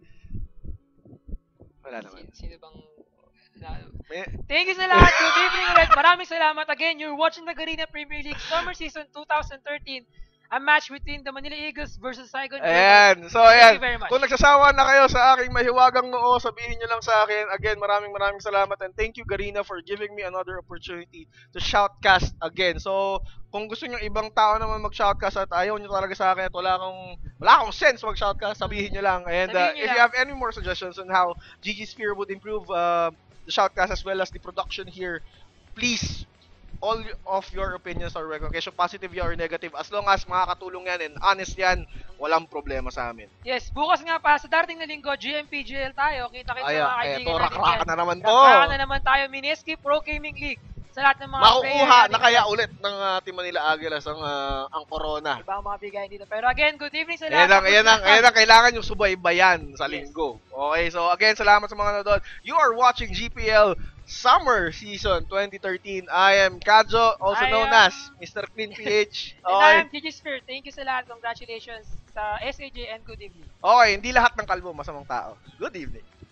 Wala naman. Sino, sino bang... na- May, Thank you sa lahat. Good evening ulit. Maraming salamat. Again, you're watching the Garena Premier League Summer Season twenty thirteen. A match between the Manila Eagles versus Saigon Dragons. ayan. So, Thank ayan. you very much. Kung nagsasawa na kayo sa aking mahiwagang noo, sabihin nyo lang sa akin. Again, maraming maraming salamat. And thank you, Garena, for giving me another opportunity to shoutcast again. So, kung gusto nyo ibang tao naman mag-shoutcast at ayaw nyo talaga sa akin at wala akong, wala akong sense mag-shoutcast, sabihin nyo lang. And uh, Sabihin nyo if lang. you have any more suggestions on how G G Sphere would improve uh, the shoutcast as well as the production here, please, all of your opinions are welcome. Kaya positive or negative, as long as makakatulong yan and honest yan, walang problema sa amin. Yes, bukas nga pa, sa darating na linggo, G M P G L tayo. Kita-kita Ay, sa mga eh, kaibigan to, natin rakraka dyan. na naman to. Rakraka na naman tayo. Mineski Pro Gaming League. Sa lahat ng mga Makukuha player na kaya ulit ng uh, Team Manila Aguilas ang, uh, ang corona. Ibang mga bigayan dito. Pero again, good evening sa Ayan lahat. ang, ayan ang, ayan ang kailangan yung subaybayan sa Yes. linggo. Okay, so again, salamat sa mga nanonood. You are watching G P L Summer Season twenty thirteen. I am Kajo, also I known am- as Mister Clean P H. And I am Okay. G G Sphere. Thank you sa lahat. Congratulations sa S A J and good evening. Okay, hindi lahat ng kalbo masamang tao. Good evening.